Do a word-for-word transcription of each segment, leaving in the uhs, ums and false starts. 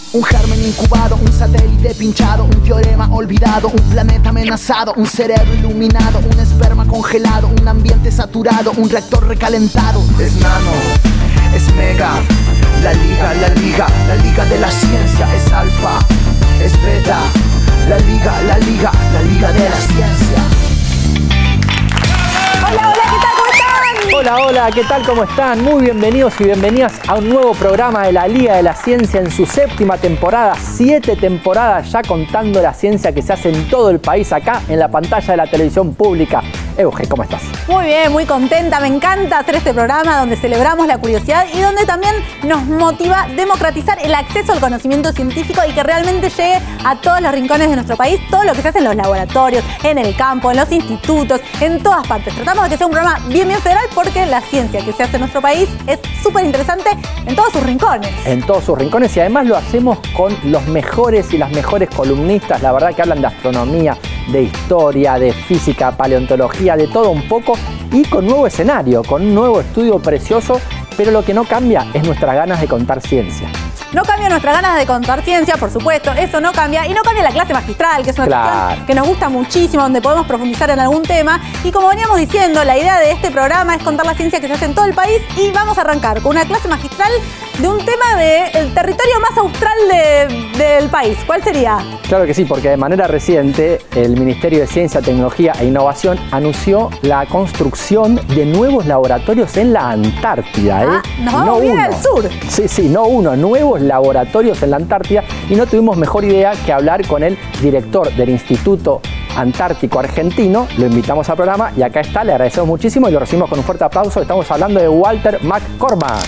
Un germen incubado, un satélite pinchado, un teorema olvidado, un planeta amenazado, un cerebro iluminado, un esperma congelado, un ambiente saturado, un reactor recalentado. Es nano, es mega, la liga, la liga, la liga de la ciencia. Es alfa, es beta, la liga, la liga, la liga de la ciencia. Hola, hola, ¿qué tal? ¿Cómo están? Hola, hola, ¿qué tal? ¿Cómo están? Muy bienvenidos y bienvenidas a un nuevo programa de la Liga de la Ciencia en su séptima temporada. Siete temporadas ya contando la ciencia que se hace en todo el país, acá en la pantalla de la televisión pública. Euge, ¿cómo estás? Muy bien, muy contenta. Me encanta hacer este programa donde celebramos la curiosidad y donde también nos motiva democratizar el acceso al conocimiento científico y que realmente llegue a todos los rincones de nuestro país, todo lo que se hace en los laboratorios, en el campo, en los institutos, en todas partes. Tratamos de que sea un programa bien, bien federal porque la ciencia que se hace en nuestro país es súper interesante en todos sus rincones. En todos sus rincones, y además lo hacemos con los mejores y las mejores columnistas, la verdad, que hablan de astronomía, de historia, de física, paleontología, de todo un poco, y con nuevo escenario, con un nuevo estudio precioso, pero lo que no cambia es nuestras ganas de contar ciencia. No cambia nuestras ganas de contar ciencia, por supuesto, eso no cambia. Y no cambia la clase magistral, que es una Claro. cuestión que nos gusta muchísimo, donde podemos profundizar en algún tema. Y como veníamos diciendo, la idea de este programa es contar la ciencia que se hace en todo el país. Y vamos a arrancar con una clase magistral de un tema del territorio más austral de, del país. ¿Cuál sería? Claro que sí, porque de manera reciente el Ministerio de Ciencia, Tecnología e Innovación anunció la construcción de nuevos laboratorios en la Antártida. Ah, ¿eh? nos vamos bien al sur. Sí, sí, no uno, nuevos laboratorios en la Antártida, y no tuvimos mejor idea que hablar con el director del Instituto Antártico Argentino. Lo invitamos al programa y acá está, le agradecemos muchísimo y lo recibimos con un fuerte aplauso. Estamos hablando de Walter McCormack.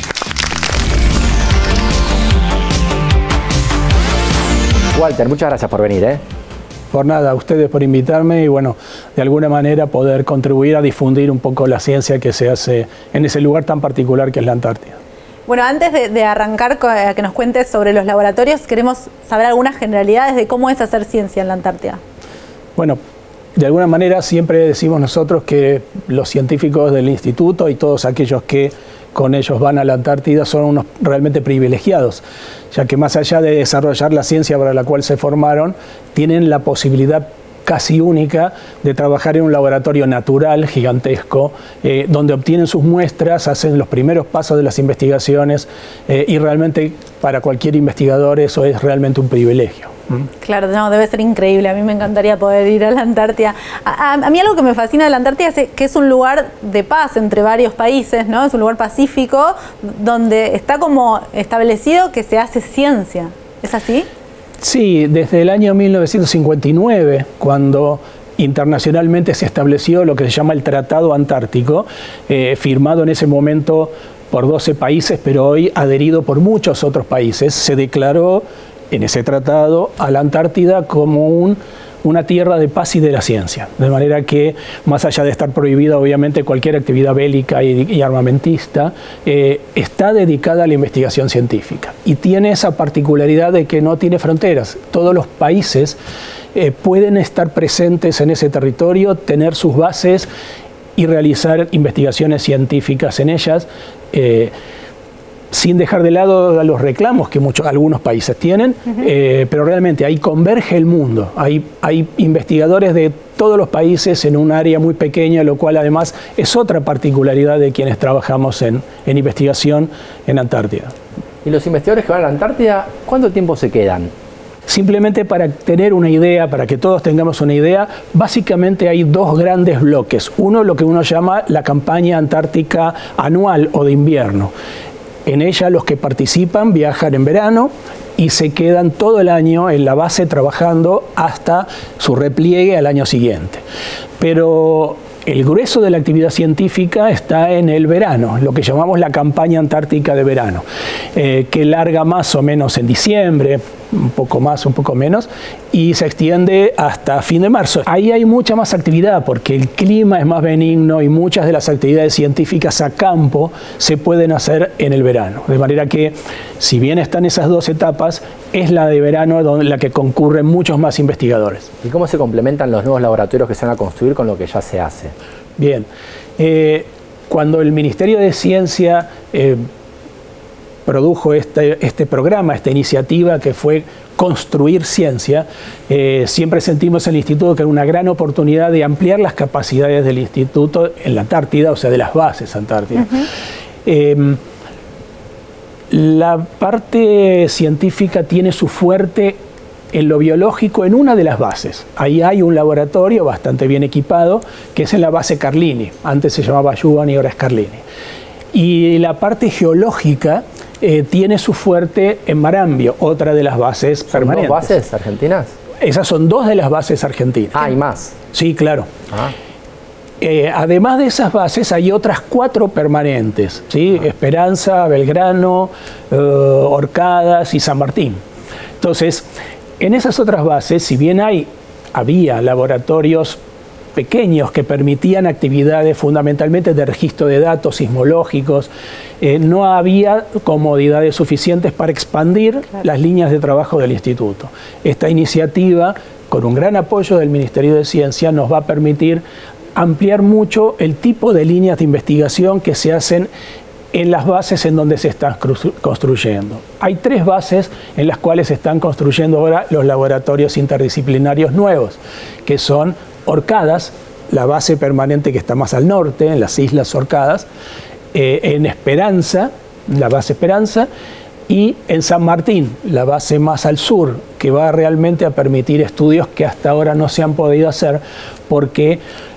Walter, muchas gracias por venir, ¿eh? Por nada, a ustedes por invitarme y bueno, de alguna manera poder contribuir a difundir un poco la ciencia que se hace en ese lugar tan particular que es la Antártida. Bueno, antes de, de arrancar a que nos cuentes sobre los laboratorios, queremos saber algunas generalidades de cómo es hacer ciencia en la Antártida. Bueno, de alguna manera siempre decimos nosotros que los científicos del instituto y todos aquellos que con ellos van a la Antártida son unos realmente privilegiados, ya que más allá de desarrollar la ciencia para la cual se formaron, tienen la posibilidad casi única de trabajar en un laboratorio natural gigantesco, eh, donde obtienen sus muestras, hacen los primeros pasos de las investigaciones eh, y realmente para cualquier investigador eso es realmente un privilegio. Claro, no, debe ser increíble. A mí me encantaría poder ir a la Antártida. A, a, a mí algo que me fascina de la Antártida es que es un lugar de paz entre varios países, ¿no? Es un lugar pacífico donde está como establecido que se hace ciencia. ¿Es así? Sí, desde el año mil novecientos cincuenta y nueve, cuando internacionalmente se estableció lo que se llama el Tratado Antártico, eh, firmado en ese momento por doce países, pero hoy adherido por muchos otros países, se declaró en ese tratado a la Antártida como un, una tierra de paz y de la ciencia. De manera que, más allá de estar prohibida obviamente cualquier actividad bélica y, y armamentista, eh, está dedicada a la investigación científica. Y tiene esa particularidad de que no tiene fronteras. Todos los países eh, pueden estar presentes en ese territorio, tener sus bases y realizar investigaciones científicas en ellas, eh, sin dejar de lado los reclamos que muchos, algunos países tienen, uh-huh. eh, pero realmente ahí converge el mundo. Hay, hay investigadores de todos los países en un área muy pequeña, lo cual además es otra particularidad de quienes trabajamos en, en investigación en Antártida. ¿Y los investigadores que van a la Antártida, cuánto tiempo se quedan? Simplemente para tener una idea, para que todos tengamos una idea, básicamente hay dos grandes bloques. Uno, lo que uno llama la campaña antártica anual o de invierno. En ella los que participan viajan en verano y se quedan todo el año en la base trabajando hasta su repliegue al año siguiente. Pero el grueso de la actividad científica está en el verano, lo que llamamos la campaña antártica de verano, eh, que larga más o menos en diciembre, un poco más, un poco menos, y se extiende hasta fin de marzo. Ahí hay mucha más actividad porque el clima es más benigno y muchas de las actividades científicas a campo se pueden hacer en el verano. De manera que, si bien están esas dos etapas, es la de verano donde la que concurren muchos más investigadores. ¿Y cómo se complementan los nuevos laboratorios que se van a construir con lo que ya se hace? Bien, eh, cuando el Ministerio de Ciencia eh, produjo este, este programa, esta iniciativa que fue Construir Ciencia, eh, siempre sentimos en el Instituto que era una gran oportunidad de ampliar las capacidades del Instituto en la Antártida, o sea, de las bases antárticas. Uh-huh. eh, la parte científica tiene su fuerte en lo biológico en una de las bases. Ahí hay un laboratorio bastante bien equipado, que es en la base Carlini. Antes se llamaba Yuban y ahora es Carlini. Y la parte geológica eh, tiene su fuerte en Marambio, otra de las bases ¿Son permanentes. dos bases argentinas? Esas son dos de las bases argentinas. Ah, ¿hay más? Sí, claro. Ah. Eh, además de esas bases, hay otras cuatro permanentes, ¿sí? Ah. Esperanza, Belgrano, eh, Orcadas y San Martín. Entonces, en esas otras bases, si bien hay, había laboratorios pequeños que permitían actividades fundamentalmente de registro de datos sismológicos, eh, no había comodidades suficientes para expandir claro. las líneas de trabajo del instituto. Esta iniciativa, con un gran apoyo del Ministerio de Ciencia, nos va a permitir ampliar mucho el tipo de líneas de investigación que se hacen en las bases en donde se están construyendo. Hay tres bases en las cuales se están construyendo ahora los laboratorios interdisciplinarios nuevos, que son Orcadas, la base permanente que está más al norte, en las Islas Orcadas, eh, en Esperanza, la base Esperanza, y en San Martín, la base más al sur, que va realmente a permitir estudios que hasta ahora no se han podido hacer porque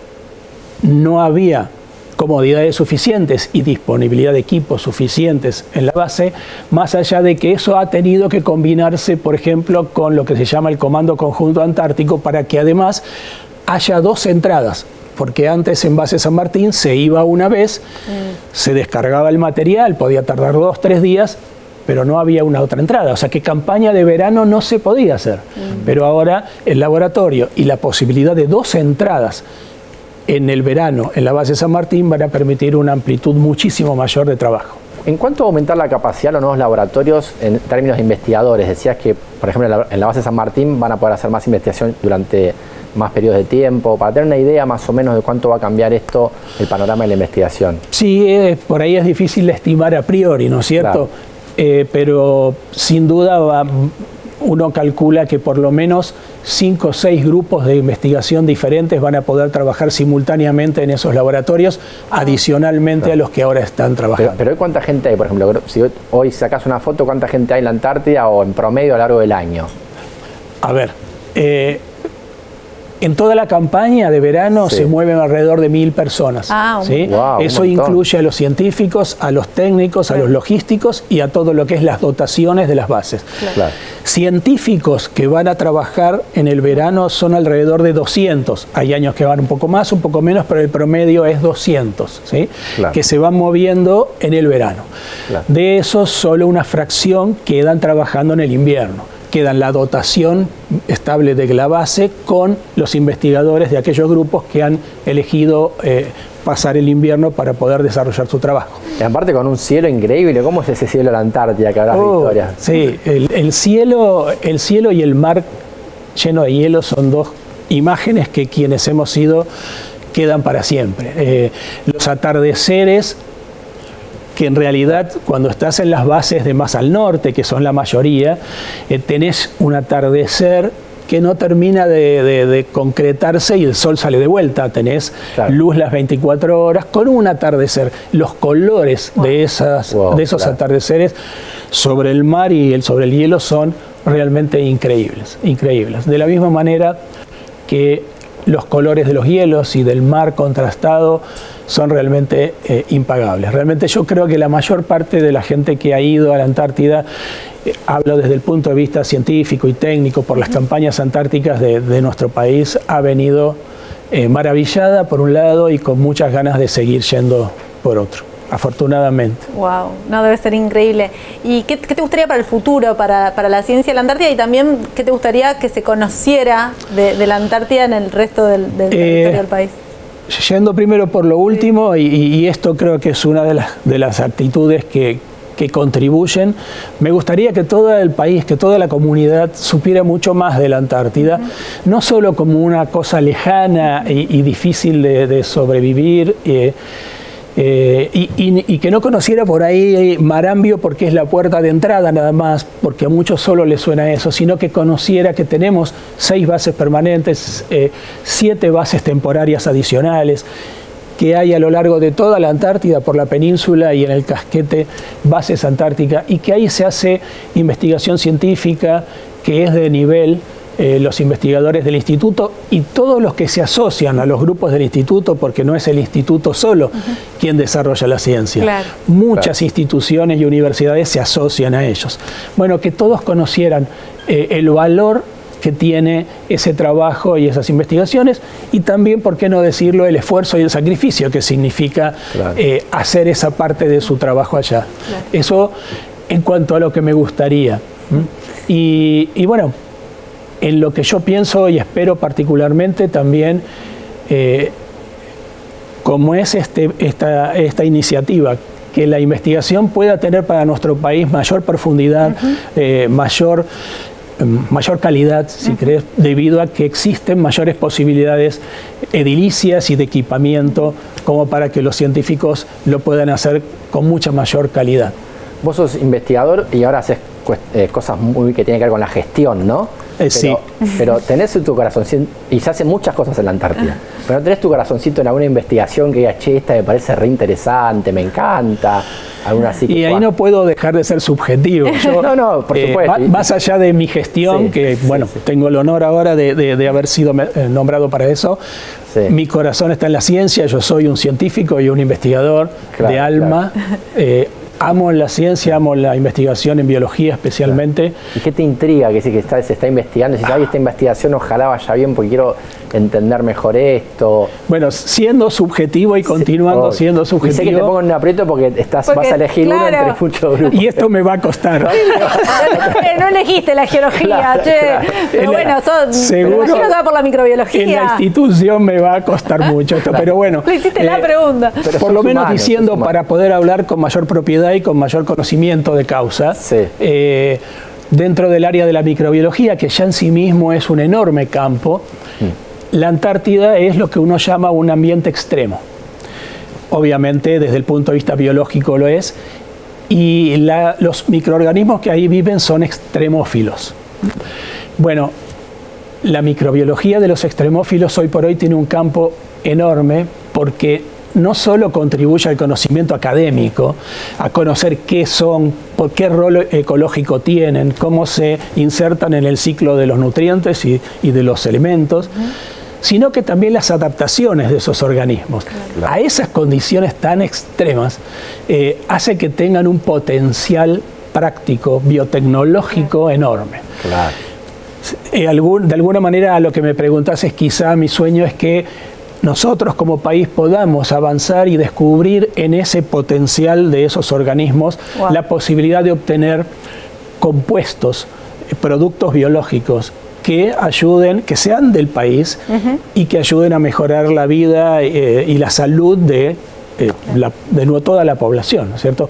no había comodidades suficientes y disponibilidad de equipos suficientes en la base, más allá de que eso ha tenido que combinarse, por ejemplo, con lo que se llama el Comando Conjunto Antártico, para que además haya dos entradas, porque antes en base San Martín se iba una vez, mm. se descargaba el material, podía tardar dos, tres días, pero no había una otra entrada, o sea que campaña de verano no se podía hacer, mm. pero ahora el laboratorio y la posibilidad de dos entradas en el verano en la base San Martín van a permitir una amplitud muchísimo mayor de trabajo. ¿En cuánto va a aumentar la capacidad de los nuevos laboratorios en términos de investigadores? Decías que, por ejemplo, en la base San Martín van a poder hacer más investigación durante más periodos de tiempo, para tener una idea más o menos de cuánto va a cambiar esto, el panorama de la investigación. Sí, eh, por ahí es difícil de estimar a priori, ¿no es cierto? Claro. Eh, pero sin duda va, uno calcula que por lo menos cinco o seis grupos de investigación diferentes van a poder trabajar simultáneamente en esos laboratorios, adicionalmente claro. a los que ahora están trabajando. Pero, pero ¿cuánta gente hay? Por ejemplo, si hoy sacas una foto, ¿cuánta gente hay en la Antártida o en promedio a lo largo del año? A ver, eh, en toda la campaña de verano sí. se mueven alrededor de mil personas. Ah, ¿sí? Wow, eso incluye a los científicos, a los técnicos, claro. a los logísticos y a todo lo que es las dotaciones de las bases. Claro. Claro. Científicos que van a trabajar en el verano son alrededor de doscientos. Hay años que van un poco más, un poco menos, pero el promedio es doscientos, ¿sí? Claro. que se van moviendo en el verano. Claro. De esos, solo una fracción quedan trabajando en el invierno. Quedan la dotación estable de la base con los investigadores de aquellos grupos que han elegido eh, pasar el invierno para poder desarrollar su trabajo. Y aparte con un cielo increíble, ¿cómo es ese cielo de la Antártida que habrás oh, visto, Victoria? Sí, el, el, cielo, el cielo y el mar lleno de hielo son dos imágenes que quienes hemos ido quedan para siempre. Eh, los atardeceres, que en realidad cuando estás en las bases de más al norte, que son la mayoría, eh, tenés un atardecer que no termina de, de, de concretarse y el sol sale de vuelta. Tenés claro. luz las veinticuatro horas con un atardecer. Los colores wow. de, esas, wow, de esos claro. atardeceres sobre el mar y el, sobre el hielo son realmente increíbles, increíbles. De la misma manera que los colores de los hielos y del mar contrastado son realmente eh, impagables. Realmente yo creo que la mayor parte de la gente que ha ido a la Antártida, eh, hablo desde el punto de vista científico y técnico por las campañas antárticas de, de nuestro país, ha venido eh, maravillada por un lado y con muchas ganas de seguir yendo por otro. Afortunadamente. Wow, no, debe ser increíble. ¿Y qué, qué te gustaría para el futuro, para, para la ciencia de la Antártida? Y también, ¿qué te gustaría que se conociera de, de la Antártida en el resto del, del eh, territorio del país? Yendo primero por lo último, y, y esto creo que es una de las, de las actitudes que, que contribuyen, me gustaría que todo el país, que toda la comunidad supiera mucho más de la Antártida, uh-huh. no solo como una cosa lejana y, y difícil de, de sobrevivir, eh, Eh, y, y, y que no conociera por ahí Marambio porque es la puerta de entrada nada más, porque a muchos solo les suena eso, sino que conociera que tenemos seis bases permanentes, eh, siete bases temporarias adicionales, que hay a lo largo de toda la Antártida, por la península y en el casquete bases antárticas, y que ahí se hace investigación científica que es de nivel. Eh, los investigadores del instituto y todos los que se asocian a los grupos del instituto, porque no es el instituto solo uh-huh. quien desarrolla la ciencia. Claro. Muchas claro. instituciones y universidades se asocian a ellos. Bueno, que todos conocieran eh, el valor que tiene ese trabajo y esas investigaciones, y también, por qué no decirlo, el esfuerzo y el sacrificio que significa claro. eh, hacer esa parte de su trabajo allá. Claro. Eso en cuanto a lo que me gustaría. ¿Mm? Y, y bueno, en lo que yo pienso y espero particularmente también, eh, como es este, esta, esta iniciativa, que la investigación pueda tener para nuestro país mayor profundidad, uh-huh. eh, mayor, mayor calidad, si uh-huh. querés, debido a que existen mayores posibilidades edilicias y de equipamiento como para que los científicos lo puedan hacer con mucha mayor calidad. Vos sos investigador y ahora haces eh, cosas muy que tienen que ver con la gestión, ¿no? Eh, pero, sí. Pero tenés tu corazoncito, y se hacen muchas cosas en la Antártida, pero no tenés tu corazoncito en alguna investigación que diga, che, esta me parece re interesante, me encanta, alguna así. Y ahí no puedo dejar de ser subjetivo. Yo, no, no, por eh, supuesto. Más allá de mi gestión, sí, que sí, bueno, sí. tengo el honor ahora de, de, de haber sido nombrado para eso, sí. mi corazón está en la ciencia, yo soy un científico y un investigador claro, de alma. Claro. Eh, Amo la ciencia, amo la investigación en biología especialmente. Claro. ¿Y qué te intriga que, que está, se está investigando? Si sabes, esta investigación ojalá vaya bien porque quiero entender mejor esto. Bueno, siendo subjetivo y continuando sí, siendo subjetivo. Y sé que te pongo en un aprieto porque, estás, porque vas a elegir claro. uno entre muchos grupos. Y esto me va a costar. No elegiste la geología, claro, che. Claro. Pero bueno, sos, seguro me imagino que por la microbiología. En la institución me va a costar mucho esto, claro. pero bueno. Le hiciste eh, la pregunta. Por lo menos humanos, diciendo para poder hablar con mayor propiedad y con mayor conocimiento de causa, sí. eh, dentro del área de la microbiología, que ya en sí mismo es un enorme campo, mm. la Antártida es lo que uno llama un ambiente extremo. Obviamente, desde el punto de vista biológico lo es, y la, los microorganismos que ahí viven son extremófilos. Bueno, la microbiología de los extremófilos hoy por hoy tiene un campo enorme, porque no solo contribuye al conocimiento académico, a conocer qué son, por qué rol ecológico tienen, cómo se insertan en el ciclo de los nutrientes y, y de los elementos, uh-huh. sino que también las adaptaciones de esos organismos claro. a esas condiciones tan extremas eh, hace que tengan un potencial práctico, biotecnológico claro. enorme. Claro. Eh, algún, de alguna manera, lo que me preguntás es quizá mi sueño es que nosotros como país podamos avanzar y descubrir en ese potencial de esos organismos wow. la posibilidad de obtener compuestos, productos biológicos que ayuden, que sean del país uh-huh. y que ayuden a mejorar la vida eh, y la salud de, eh, la, de toda la población, ¿no es cierto?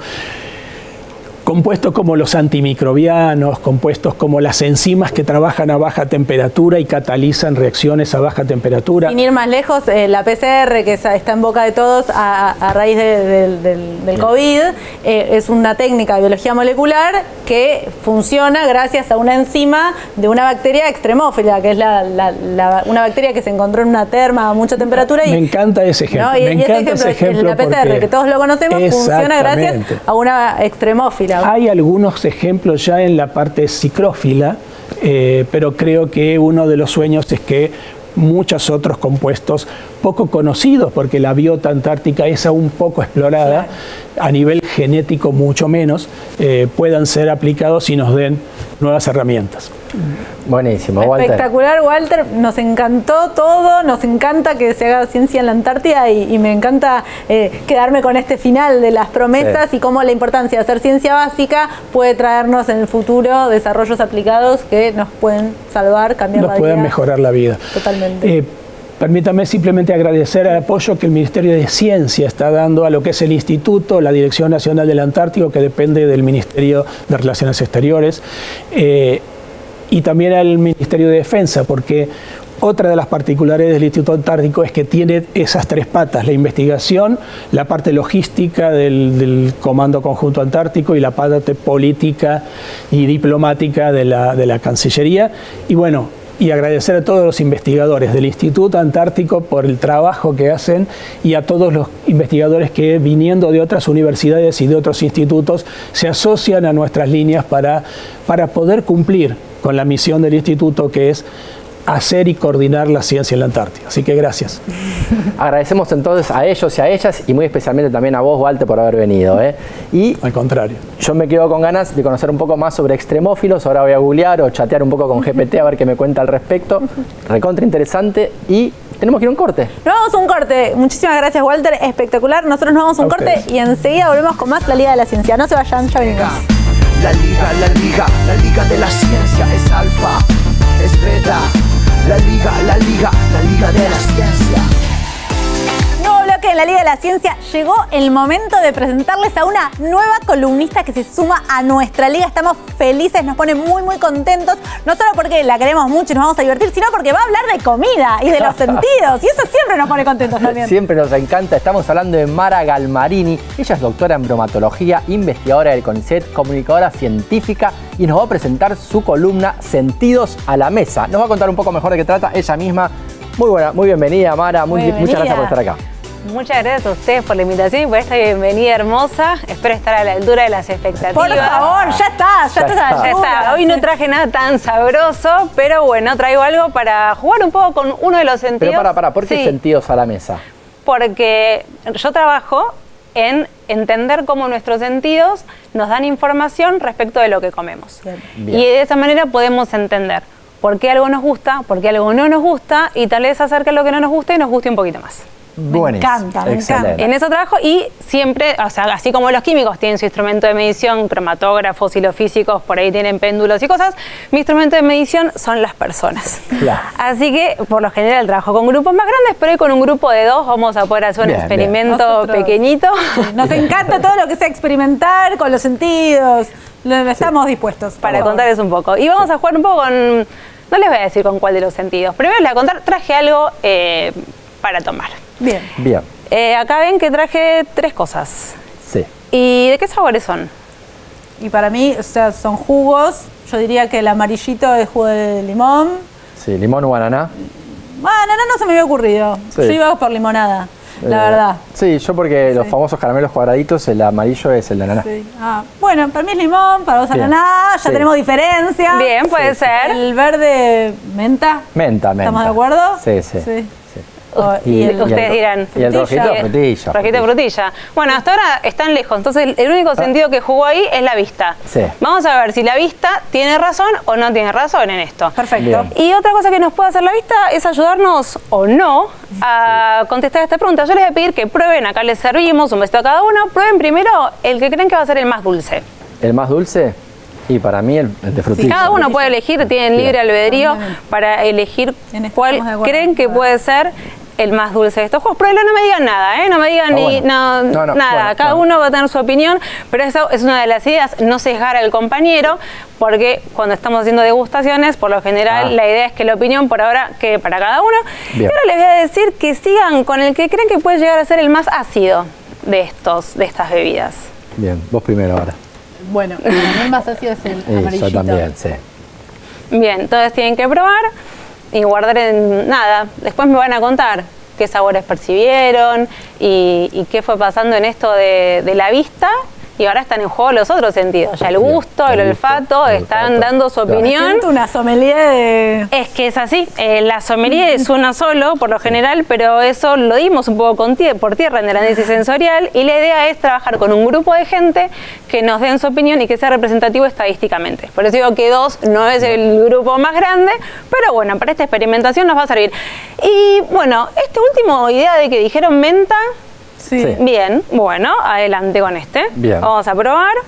Compuestos como los antimicrobianos, compuestos como las enzimas que trabajan a baja temperatura y catalizan reacciones a baja temperatura. Sin ir más lejos, eh, la P C R, que está en boca de todos a, a raíz de, de, del, del COVID, eh, es una técnica de biología molecular que funciona gracias a una enzima de una bacteria extremófila, que es la, la, la, una bacteria que se encontró en una terma a mucha temperatura. Y, me encanta ese ejemplo. ¿no? y, me y encanta ese ejemplo. La P C R, que todos lo conocemos, funciona gracias a una extremófila. Hay algunos ejemplos ya en la parte psicrófila, eh, pero creo que uno de los sueños es que muchos otros compuestos poco conocidos, porque la biota antártica es aún poco explorada, claro. a nivel genético mucho menos, eh, puedan ser aplicados y nos den nuevas herramientas. Buenísimo, Walter. Espectacular, Walter. Nos encantó todo, nos encanta que se haga ciencia en la Antártida y, y me encanta eh, quedarme con este final de las promesas sí. y cómo la importancia de hacer ciencia básica puede traernos en el futuro desarrollos aplicados que nos pueden salvar, cambiar nos la vida. Nos pueden mejorar la vida. Totalmente. Eh, Permítame simplemente agradecer el apoyo que el Ministerio de Ciencia está dando a lo que es el Instituto, la Dirección Nacional del Antártico, que depende del Ministerio de Relaciones Exteriores, eh, y también al Ministerio de Defensa, porque Otra de las particularidades del Instituto Antártico es que tiene esas tres patas, la investigación, la parte logística del, del Comando Conjunto Antártico y la parte política y diplomática de la, de la Cancillería. Y bueno, y agradecer a todos los investigadores del Instituto Antártico por el trabajo que hacen y a todos los investigadores que, viniendo de otras universidades y de otros institutos, se asocian a nuestras líneas para, para poder cumplir con la misión del Instituto, que es hacer y coordinar la ciencia en la Antártida. Así que gracias. Agradecemos entonces a ellos y a ellas, y muy especialmente también a vos, Walter, por haber venido, ¿eh? Y al contrario, yo me quedo con ganas de conocer un poco más sobre extremófilos. Ahora voy a googlear o chatear un poco con G P T a ver qué me cuenta al respecto. Recontra interesante. Y tenemos que ir a un corte. Nos vamos a un corte. Muchísimas gracias, Walter. Espectacular. Nosotros nos vamos a un A corte ustedes. y enseguida volvemos con más La Liga de la Ciencia. No se vayan, ya venimos. La liga, la liga, la liga de la ciencia es alfa, es beta. La liga, la liga, la liga de la ciencia. Nuevo bloque en La Liga de la Ciencia. Llegó el momento de presentarles a una nueva columnista que se suma a nuestra liga. Estamos felices, nos pone muy, muy contentos. No solo porque la queremos mucho y nos vamos a divertir, sino porque va a hablar de comida y de los sentidos. Y eso siempre nos pone contentos también. Siempre nos encanta. Estamos hablando de Mara Galmarini. Ella es doctora en bromatología, investigadora del CONICET, comunicadora científica, y nos va a presentar su columna Sentidos a la Mesa. Nos va a contar un poco mejor de qué trata ella misma. Muy buena, muy bienvenida, Mara. Muy, Bienvenida. Muchas gracias por estar acá. Muchas gracias a ustedes por la invitación y por esta bienvenida hermosa. Espero estar a la altura de las expectativas. Por favor, ya está, ya, Ya estás a la está. Ya altura. está. Hoy no traje nada tan sabroso, pero bueno, traigo algo para jugar un poco con uno de los sentidos. Pero para, para, ¿por qué Sí, sentidos a la mesa? porque yo trabajo en entender cómo nuestros sentidos nos dan información respecto de lo que comemos. Bien. Y de esa manera podemos entender por qué algo nos gusta, por qué algo no nos gusta, y tal vez hacer que lo que no nos guste nos guste un poquito más. Buenísimo. encanta, me Excelente. encanta. En eso trabajo, y siempre, o sea, así como los químicos tienen su instrumento de medición, cromatógrafos y los físicos por ahí tienen péndulos y cosas, mi instrumento de medición son las personas. Claro. Así que, por lo general, trabajo con grupos más grandes, pero hoy con un grupo de dos vamos a poder hacer un Bien, experimento Nosotros- pequeñito. Nos encanta todo lo que sea experimentar con los sentidos. Lo- Estamos dispuestos. Para por favor. contarles un poco. Y vamos a jugar un poco con, no les voy a decir con cuál de los sentidos. Primero les voy a contar, traje algo eh, para tomar. Bien. Bien. Eh, acá ven que traje tres cosas. Sí. ¿Y de qué sabores son? Y para mí, o sea, son jugos. Yo diría que el amarillito es jugo de limón. Sí, limón o banana. Bueno, no, no se me había ocurrido. Sí. Yo iba por limonada, la Eh, verdad. Sí, yo porque los Sí. famosos caramelos cuadraditos, el amarillo es el de ananá. Sí. Ah, bueno, para mí es limón, para vos Bien. ananá, ya Sí. tenemos diferencia. Bien, puede ser. El verde, menta. Menta, menta. ¿Estamos de acuerdo? Sí, sí. Sí. Sí. Oh, Y- y el- y Ustedes el- dirán. y el rojito, Frutilla. frutilla. Rojito, frutilla. Bueno, hasta ahora están lejos. Entonces, el- el único sentido que jugó ahí es la vista. Sí. Vamos a ver si la vista tiene razón o no tiene razón en esto. Perfecto. Bien. Y otra cosa que nos puede hacer la vista es ayudarnos o no a contestar esta pregunta. Yo les voy a pedir que prueben, acá les servimos un besito a cada uno. Prueben primero el que creen que va a ser el más dulce. ¿El más dulce? Y para mí el, el de frutilla. Cada uno puede elegir, tienen libre albedrío para elegir En esto cuál estamos de acuerdo. creen que A ver. puede ser el más dulce de estos juegos. Pruébenlo, no me digan nada, ¿eh? No me digan Ah, ni bueno. no, No, no, nada. bueno, Cada bueno. uno va a tener su opinión, pero eso es una de las ideas, no sesgar al compañero, porque cuando estamos haciendo degustaciones, por lo general, Ah. la idea es que la opinión por ahora quede para cada uno. Bien. Pero les voy a decir que sigan con el que creen que puede llegar a ser el más ácido de estos, de estas bebidas. Bien, vos primero ahora. Bueno, el más ácido es el Y amarillito. yo también, sí. Bien, entonces tienen que probar y guardar en nada. Después me van a contar qué sabores percibieron y, y qué fue pasando en esto de, de la vista. Y ahora están en juego los otros sentidos. Ya el Bien, gusto, el, el gusto, olfato, el están olfato. dando su Claro. opinión. Siento una sommelier de... Es que es así, eh, la sommelier es uno solo por lo general, pero eso lo dimos un poco con tie- por tierra en el análisis sensorial, y la idea es trabajar con un grupo de gente que nos den su opinión y que sea representativo estadísticamente. Por eso digo que dos no es el grupo más grande, pero bueno, para esta experimentación nos va a servir. Y bueno, este último idea de que dijeron menta, Sí. Sí. bien, bueno, adelante con este. Bien. Vamos a probar.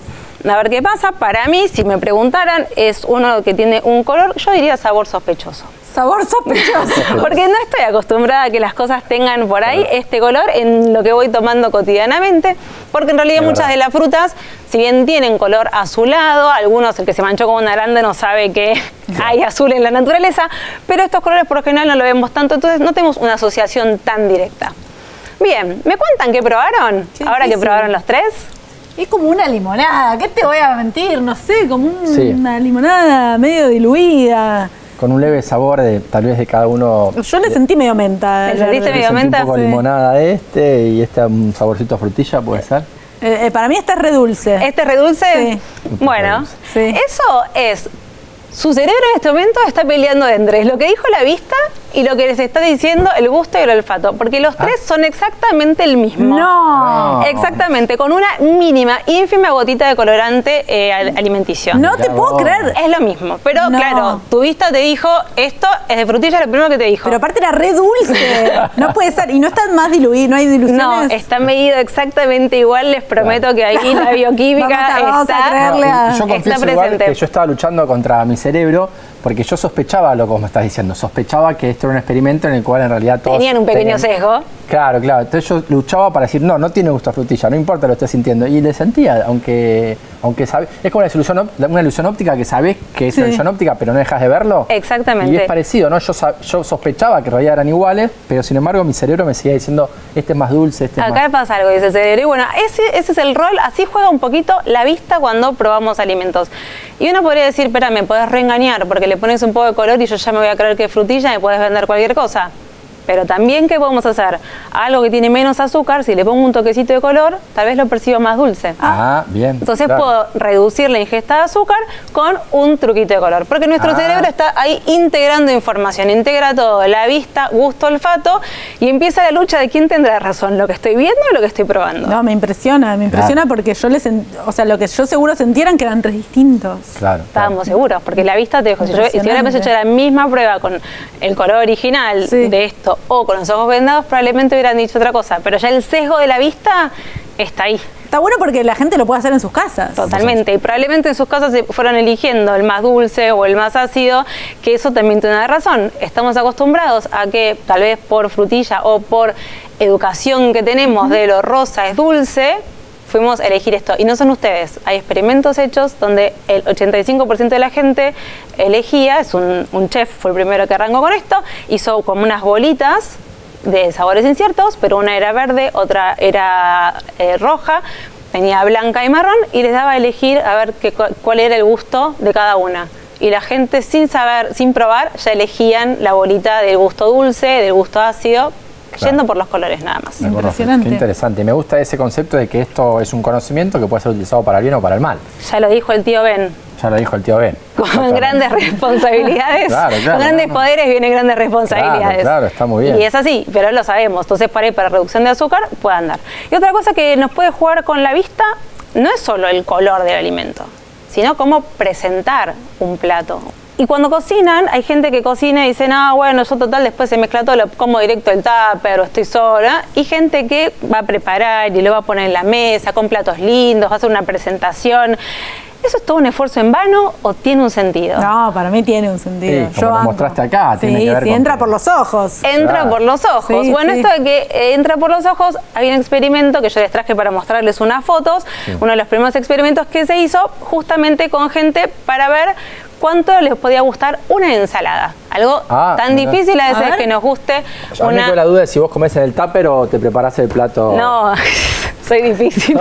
A ver qué pasa. Para mí, si me preguntaran, es uno que tiene un color, yo diría sabor sospechoso. Sabor sospechoso. Porque no estoy acostumbrada a que las cosas tengan por ahí este color en lo que voy tomando cotidianamente, porque en realidad Es muchas verdad. de las frutas, si bien tienen color azulado, algunos, el que se manchó con un arándano sabe que hay azul en la naturaleza, pero estos colores por lo general no lo vemos tanto, entonces no tenemos una asociación tan directa. Bien, ¿me cuentan qué probaron? Qué Ahora que difícil. probaron los tres. Es como una limonada, ¿qué te voy a mentir? No sé, como un- Sí. una limonada medio diluida. Con un leve sabor de tal vez de cada uno. Yo le sentí medio menta. ¿Le la sentiste verdad. medio Sentí menta? un poco Sí. limonada de este y este un saborcito a frutilla, puede ser. Eh, eh, para mí está re dulce. ¿Este es redulce? Sí. Bueno, Sí. eso es... Su cerebro en este momento está peleando entre lo que dijo la vista y lo que les está diciendo el gusto y el olfato, porque los tres son exactamente el mismo. No. No. Exactamente, con una mínima, ínfima gotita de colorante eh, al- alimenticio. No te Mirá puedo vos. creer. Es lo mismo, pero No. claro, tu vista te dijo, esto es de frutilla, lo primero que te dijo. Pero aparte era re dulce. No puede ser. Y no está más diluido, no hay no, diluciones. está medido exactamente igual, les prometo que ahí la bioquímica Vamos a- vamos a está... creerle a- No, y yo está confieso igual presente. que yo estaba luchando contra mi cerebro porque yo sospechaba lo que me estás diciendo. Sospechaba que esto era un experimento en el cual en realidad todos Tenían un pequeño tenían- sesgo. Claro, claro. Entonces yo luchaba para decir, no, no tiene gusto a frutilla, no importa lo que estés sintiendo. Y le sentía, aunque, aunque sabe, es como una ilusión, op- una ilusión óptica que sabes que es Sí. una ilusión óptica, pero no dejas de verlo. Exactamente. Y es parecido, ¿no? Yo, sa- yo sospechaba que en realidad eran iguales, pero sin embargo mi cerebro me seguía diciendo, este es más dulce, este es Acá más... pasa algo, dice el cerebro. Y bueno, ese, ese es el rol, así juega un poquito la vista cuando probamos alimentos. Y uno podría decir, espera, me podés reengañar porque le pones un poco de color y yo ya me voy a creer que es frutilla y me puedes vender cualquier cosa. Pero también, ¿qué podemos hacer? Algo que tiene menos azúcar, si le pongo un toquecito de color, tal vez lo percibo más dulce. Ah, bien. Entonces claro. puedo reducir la ingesta de azúcar con un truquito de color. Porque nuestro Ah. cerebro está ahí integrando información, integra todo, la vista, gusto, olfato, y empieza la lucha de quién tendrá razón, lo que estoy viendo o lo que estoy probando. No, me impresiona, me impresiona Claro. porque yo les, sen- o sea, lo que yo seguro sentieran que eran tres distintos. Claro, claro. Estábamos seguros, porque la vista te dijo, si, yo, si hubiéramos Impresionante. hecho la misma prueba con el color original Sí. de esto o con los ojos vendados, probablemente hubieran dicho otra cosa, pero ya el sesgo de la vista está ahí. Está bueno porque la gente lo puede hacer en sus casas. Totalmente, y probablemente en sus casas se fueron eligiendo el más dulce o el más ácido, que eso también tiene una razón. Estamos acostumbrados a que tal vez por frutilla o por educación que tenemos de lo rosa es dulce, fuimos a elegir esto. Y no son ustedes, hay experimentos hechos donde el ochenta y cinco por ciento de la gente elegía, es un, un chef, fue el primero que arrancó con esto, hizo como unas bolitas de sabores inciertos, pero una era verde, otra era eh, roja, tenía blanca y marrón, y les daba a elegir a ver qué, cu- cuál era el gusto de cada una. Y la gente sin saber, sin probar, ya elegían la bolita del gusto dulce, del gusto ácido, Claro. yendo por los colores nada más. Me conozco. Impresionante. Qué interesante. Me gusta ese concepto de que esto es un conocimiento que puede ser utilizado para el bien o para el mal. Ya lo dijo el tío Ben. Ya lo dijo el tío Ben. Con Exactamente. grandes responsabilidades, Claro, claro, con grandes no, no. poderes vienen grandes responsabilidades. Claro, claro, está muy bien. Y es así, pero lo sabemos. Entonces, para, ir para reducción de azúcar, puede andar. Y otra cosa que nos puede jugar con la vista no es solo el color del alimento, sino cómo presentar un plato. Y cuando cocinan, hay gente que cocina y dice, no, bueno, yo total después se mezcla todo, lo como directo el tupper o estoy sola. Y gente que va a preparar y lo va a poner en la mesa con platos lindos, va a hacer una presentación. ¿Eso es todo un esfuerzo en vano o tiene un sentido? No, para mí tiene un sentido. Sí, como lo banco. mostraste acá, Sí, tiene que ver sí, con entra que- por los ojos. Entra Claro. por los ojos. Sí, bueno, sí. esto de que eh, entra por los ojos, hay un experimento que yo les traje para mostrarles unas fotos, uno de los primeros experimentos que se hizo justamente con gente para ver cuánto les podía gustar una ensalada. Algo Ah, tan mirá. difícil a A veces ver. que nos guste A mí me quedó una... la duda de si vos comés en el tupper o te preparás el plato. No, soy difícil.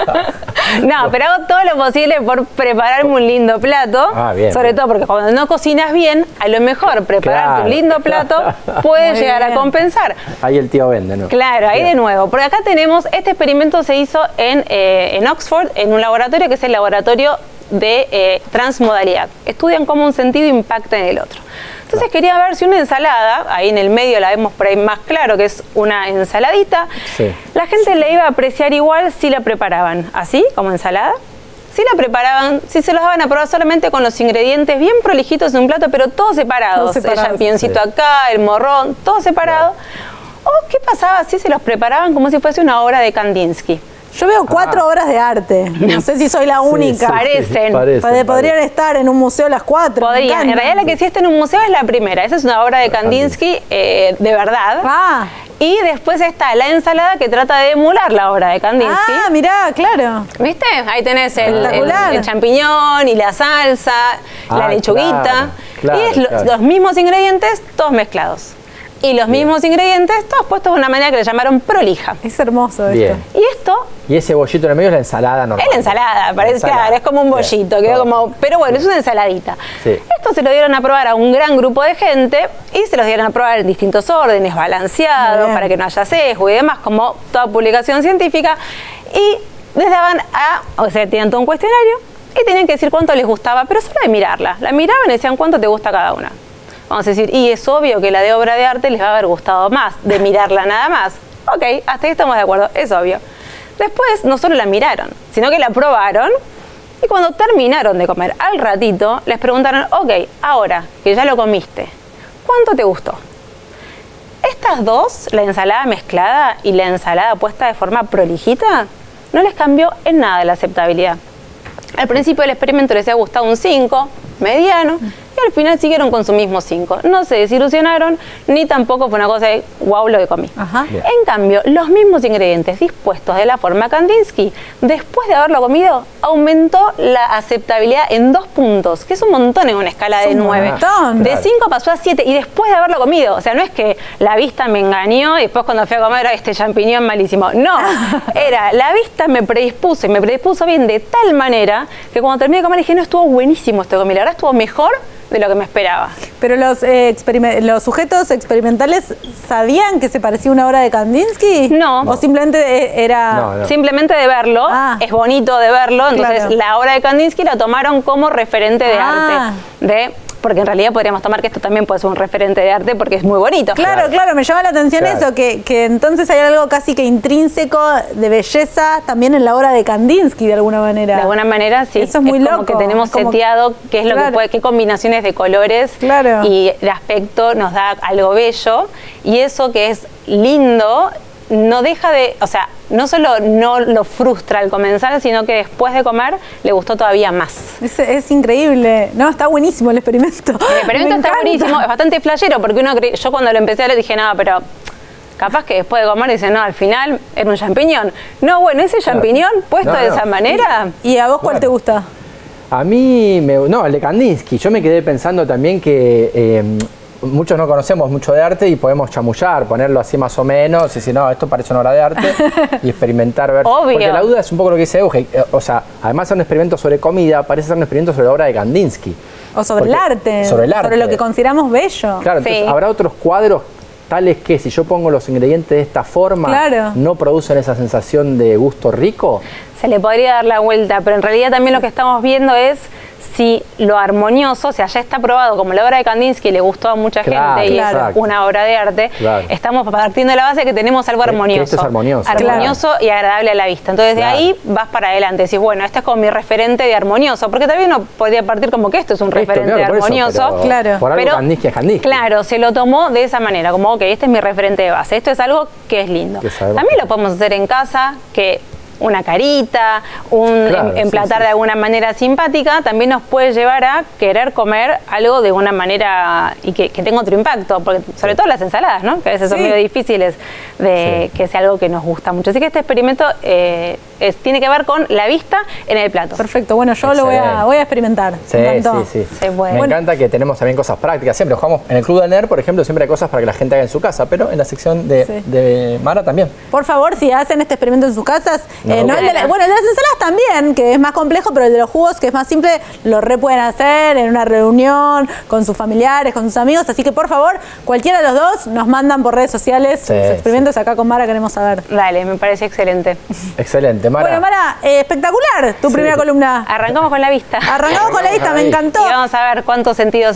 No, pero hago todo lo posible por prepararme un lindo plato. Ah, bien, sobre bien. todo porque cuando no cocinas bien, a lo mejor prepararte Claro. un lindo plato puede Muy llegar bien. a compensar. Ahí el tío Ben de nuevo. Claro, ahí de Bien. nuevo. Por acá tenemos, este experimento se hizo en, eh, en Oxford, en un laboratorio que es el laboratorio de eh, transmodalidad. Estudian cómo un sentido impacta en el otro. Entonces quería ver si una ensalada, ahí en el medio la vemos por ahí más claro, que es una ensaladita, Sí. la gente le iba a apreciar igual si la preparaban así, como ensalada. Si la preparaban, si se los daban a probar solamente con los ingredientes bien prolijitos en un plato, pero todos separados. Todos separados. El championcito Sí. acá, el morrón, todo separado. O qué pasaba si se los preparaban como si fuese una obra de Kandinsky. Yo veo cuatro ah. obras de arte. No sé si soy la única. Sí, sí, parecen. Sí, parecen. Podrían parecen. estar en un museo las cuatro. Podrían. En realidad la que sí está en un museo es la primera. Esa es una obra de Kandinsky eh, de verdad. Ah. Y después está la ensalada que trata de emular la obra de Kandinsky. Ah, mirá, claro. ¿Viste? Ahí tenés el, el, el champiñón y la salsa, ah, la lechuguita. Claro, claro, y es lo, claro. los mismos ingredientes, todos mezclados. Y los Bien. mismos ingredientes, todos puestos de una manera que le llamaron prolija. Es hermoso esto. Bien. Y esto... Y ese bollito en el medio es la ensalada normal. Es la ensalada, parece ensalada. Claro, es como un bollito, quedó como, pero bueno, es una ensaladita. Sí. Esto se lo dieron a probar a un gran grupo de gente y se los dieron a probar en distintos órdenes, balanceados, para que no haya sesgo y demás, como toda publicación científica. Y les daban a, o sea, tenían todo un cuestionario y tenían que decir cuánto les gustaba, pero solo de mirarla. La miraban y decían cuánto te gusta cada una. Vamos a decir, y es obvio que la de obra de arte les va a haber gustado más, de mirarla nada más. Ok, hasta ahí estamos de acuerdo, es obvio. Después no solo la miraron, sino que la probaron y cuando terminaron de comer al ratito, les preguntaron, ok, ahora que ya lo comiste, ¿cuánto te gustó? Estas dos, la ensalada mezclada y la ensalada puesta de forma prolijita, no les cambió en nada la aceptabilidad. Al principio del experimento les había gustado un cinco, mediano, y al final siguieron con su mismo cinco. No se desilusionaron, ni tampoco fue una cosa de wow lo que comí. Ajá. En cambio, los mismos ingredientes dispuestos de la forma Kandinsky, después de haberlo comido, aumentó la aceptabilidad en dos puntos, que es un montón en una escala de nueve. De cinco pasó a siete, y después de haberlo comido. O sea, no es que la vista me engañó y después cuando fui a comer era este champiñón malísimo. No, era la vista me predispuso y me predispuso bien de tal manera que cuando terminé de comer dije, no, estuvo buenísimo esto que comí, la verdad estuvo mejor de lo que me esperaba. Pero los, eh, los sujetos experimentales ¿sabían que se parecía a una obra de Kandinsky? No. ¿O simplemente era...? No, no. Simplemente de verlo, ah. es bonito de verlo, entonces claro. la obra de Kandinsky la tomaron como referente de ah. arte. De... Porque en realidad podríamos tomar que esto también puede ser un referente de arte porque es muy bonito. Claro, claro, claro me llama la atención claro. eso, que, que entonces hay algo casi que intrínseco de belleza también en la obra de Kandinsky de alguna manera. De alguna manera, sí. Eso es muy es loco. Como que tenemos como... seteado qué es lo claro. que puede, qué combinaciones de colores claro. y el aspecto nos da algo bello. Y eso que es lindo no deja de, o sea, no solo no lo frustra al comenzar, sino que después de comer le gustó todavía más. Es, es increíble. No, está buenísimo el experimento. El experimento está buenísimo, es bastante flashero porque uno cree, yo cuando lo empecé a leer dije, no, pero capaz que después de comer dicen, no, al final era un champiñón. No, bueno, ese champiñón claro. puesto no, no. de esa manera. ¿Y a vos cuál bueno. te gusta? A mí, me, no, el de Kandinsky. Yo me quedé pensando también que... Eh, muchos no conocemos mucho de arte y podemos chamullar, ponerlo así más o menos, y decir, no, esto parece una obra de arte, y experimentar, ver. Obvio. Porque la duda es un poco lo que dice Euge, o sea, además de un experimento sobre comida, parece ser un experimento sobre la obra de Kandinsky. O sobre el arte. Sobre el arte. Sobre lo que consideramos bello. Claro, entonces sí. habrá otros cuadros tales que si yo pongo los ingredientes de esta forma, claro. no producen esa sensación de gusto rico. Se le podría dar la vuelta, pero en realidad también lo que estamos viendo es si lo armonioso, o sea, ya está probado como la obra de Kandinsky le gustó a mucha claro, gente y claro. es una obra de arte, claro. estamos partiendo de la base de que tenemos algo armonioso. Que esto es armonioso. Armonioso claro. y agradable a la vista. Entonces claro. de ahí vas para adelante. Decís, bueno, este es como mi referente de armonioso, porque también uno podría partir como que esto es un esto, referente claro, armonioso. Eso, pero claro. Por algo pero, Kandinsky es Kandinsky. Claro, se lo tomó de esa manera, como, ok, este es mi referente de base. Esto es algo que es lindo. Que también lo podemos hacer en casa, que... una carita, un claro, em, emplatar sí, sí. de alguna manera simpática, también nos puede llevar a querer comer algo de una manera y que, que tenga otro impacto, porque sobre sí. todo las ensaladas, ¿no? Que a veces son sí. medio difíciles de sí. que sea algo que nos gusta mucho. Así que este experimento eh, es, tiene que ver con la vista en el plato. Perfecto, bueno, yo Excelente. lo voy a, voy a experimentar. Sí, Me sí, sí. sí bueno. Me bueno. encanta que tenemos también cosas prácticas. Siempre jugamos en el Club del Nerd, por ejemplo, siempre hay cosas para que la gente haga en su casa, pero en la sección de, sí. de Mara también. Por favor, si hacen este experimento en sus casas, no, eh, no el de la, bueno, el de las ensaladas también, que es más complejo, pero el de los jugos, que es más simple, lo re pueden hacer en una reunión, con sus familiares, con sus amigos. Así que, por favor, cualquiera de los dos nos mandan por redes sociales sí, sus experimentos. Sí. Acá con Mara queremos saber. Dale, me parece excelente. Excelente, Mara. Bueno, Mara, eh, espectacular tu sí. primera columna. Arrancamos con la vista. Arrancamos con la vista, me encantó. Y vamos a ver cuántos sentidos hay.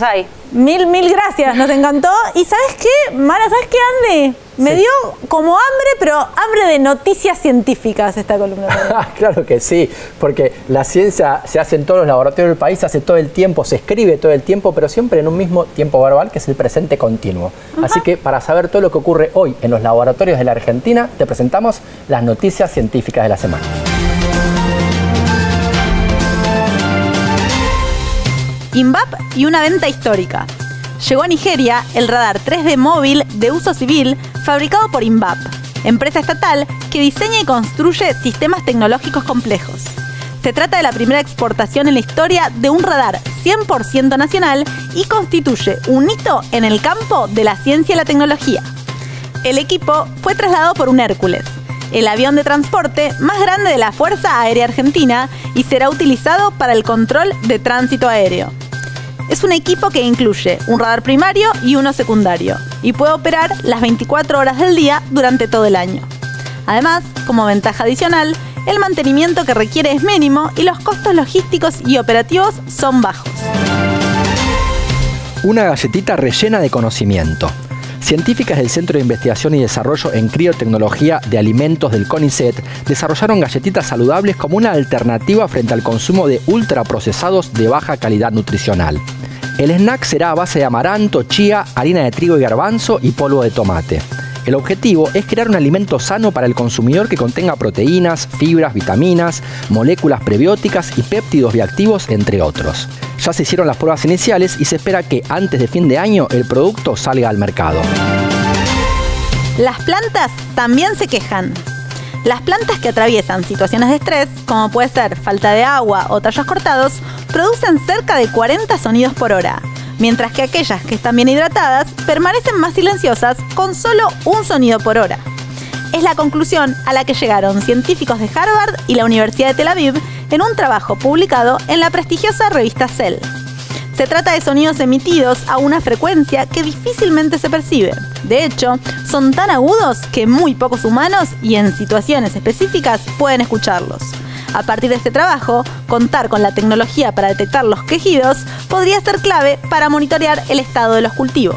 Mil, mil gracias, nos encantó. Y ¿sabes qué, Mara? ¿Sabes qué, Andy? Me Sí. dio como hambre, pero hambre de noticias científicas esta columna. Claro que sí, porque la ciencia se hace en todos los laboratorios del país, se hace todo el tiempo, se escribe todo el tiempo, pero siempre en un mismo tiempo verbal, que es el presente continuo. Ajá. Así que para saber todo lo que ocurre hoy en los laboratorios de la Argentina, te presentamos las noticias científicas de la semana. INVAP y una venta histórica. Llegó a Nigeria el radar tres D móvil de uso civil fabricado por INVAP, empresa estatal que diseña y construye sistemas tecnológicos complejos. Se trata de la primera exportación en la historia de un radar cien por ciento nacional y constituye un hito en el campo de la ciencia y la tecnología. El equipo fue trasladado por un Hércules, el avión de transporte más grande de la Fuerza Aérea Argentina, y será utilizado para el control de tránsito aéreo. Es un equipo que incluye un radar primario y uno secundario, y puede operar las veinticuatro horas del día durante todo el año. Además, como ventaja adicional, el mantenimiento que requiere es mínimo y los costos logísticos y operativos son bajos. Una galletita rellena de conocimiento. Científicas del Centro de Investigación y Desarrollo en Criotecnología de Alimentos del CONICET desarrollaron galletitas saludables como una alternativa frente al consumo de ultraprocesados de baja calidad nutricional. El snack será a base de amaranto, chía, harina de trigo y garbanzo y polvo de tomate. El objetivo es crear un alimento sano para el consumidor que contenga proteínas, fibras, vitaminas, moléculas prebióticas y péptidos bioactivos, entre otros. Ya se hicieron las pruebas iniciales y se espera que antes de fin de año el producto salga al mercado. Las plantas también se quejan. Las plantas que atraviesan situaciones de estrés, como puede ser falta de agua o tallos cortados, producen cerca de cuarenta sonidos por hora, mientras que aquellas que están bien hidratadas permanecen más silenciosas con solo un sonido por hora. Es la conclusión a la que llegaron científicos de Harvard y la Universidad de Tel Aviv en un trabajo publicado en la prestigiosa revista Cell. Se trata de sonidos emitidos a una frecuencia que difícilmente se percibe. De hecho, son tan agudos que muy pocos humanos y en situaciones específicas pueden escucharlos. A partir de este trabajo, contar con la tecnología para detectar los quejidos podría ser clave para monitorear el estado de los cultivos.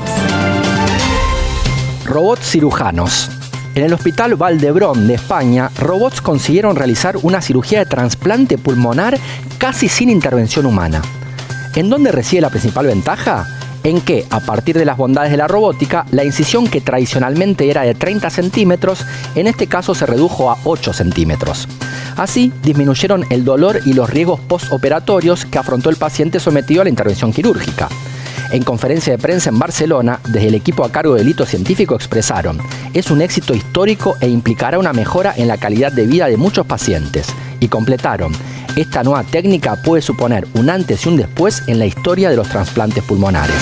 Robots cirujanos. En el Hospital Vall d'Hebron de España, robots consiguieron realizar una cirugía de trasplante pulmonar casi sin intervención humana. ¿En dónde reside la principal ventaja? En que, a partir de las bondades de la robótica, la incisión que tradicionalmente era de treinta centímetros, en este caso se redujo a ocho centímetros. Así, disminuyeron el dolor y los riesgos postoperatorios que afrontó el paciente sometido a la intervención quirúrgica. En conferencia de prensa en Barcelona, desde el equipo a cargo del hito científico expresaron: es un éxito histórico e implicará una mejora en la calidad de vida de muchos pacientes. Y completaron: esta nueva técnica puede suponer un antes y un después en la historia de los trasplantes pulmonares.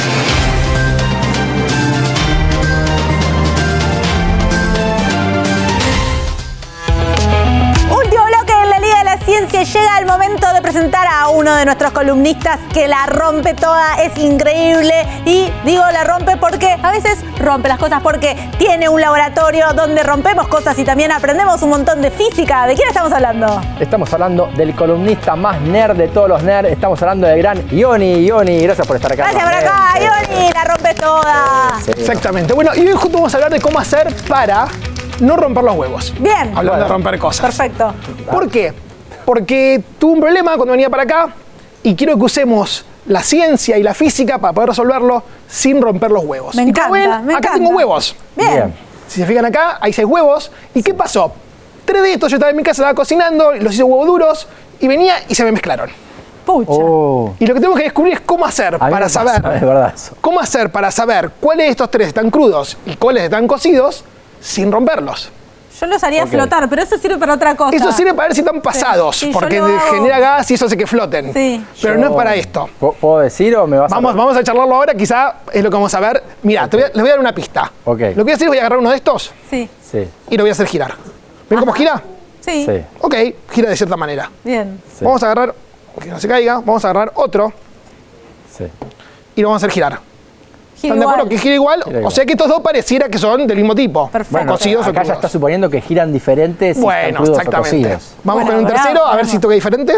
Ciencia, llega el momento de presentar a uno de nuestros columnistas que la rompe toda, es increíble, y digo la rompe porque a veces rompe las cosas, porque tiene un laboratorio donde rompemos cosas y también aprendemos un montón de física. ¿De quién estamos hablando? Estamos hablando del columnista más nerd de todos los nerds, estamos hablando del gran Ioni. Ioni, gracias por estar acá. Gracias por acá, Ioni, la rompe toda. Sí, sí. Exactamente. Bueno, y hoy justo vamos a hablar de cómo hacer para no romper los huevos. Bien. Hablando bueno. de romper cosas. Perfecto. ¿Por qué? Porque tuve un problema cuando venía para acá y quiero que usemos la ciencia y la física para poder resolverlo sin romper los huevos. Me encanta, y como ven, me acá encanta. tengo huevos. Bien. Bien. Si se fijan acá, hay seis huevos. ¿Y qué pasó? Tres de estos yo estaba en mi casa, estaba cocinando, los hice huevos duros y venía y se me mezclaron. Pucha. Oh. Y lo que tenemos que descubrir es cómo hacer para pasa, saber. Es verdad eso. Cómo hacer para saber cuáles de estos tres están crudos y cuáles están cocidos sin romperlos. Yo los haría okay. flotar, pero eso sirve para otra cosa. Eso sirve para ver si están pasados, sí. Sí, porque genera gas y eso hace que floten. Sí. Pero yo, no es para esto. ¿Puedo decir o me vas vamos, a...? Vamos a charlarlo ahora, quizá es lo que vamos a ver. Mira, okay. les voy a dar una pista. Okay. Lo que voy a hacer es voy a agarrar uno de estos sí. Sí. y lo voy a hacer girar. ¿Ven Ajá. cómo gira? Sí. sí. Ok, gira de cierta manera. Bien. Sí. Vamos a agarrar, que no se caiga, vamos a agarrar otro sí. y lo vamos a hacer girar. Gira ¿Están de acuerdo? igual. Que gira igual. Gira igual. O sea que estos dos pareciera que son del mismo tipo. Perfecto. Bueno, cocidos acá o ya está suponiendo que giran diferentes. Bueno, si están exactamente. crudos o Vamos bueno, con un tercero, bravo, a ver si toca diferente.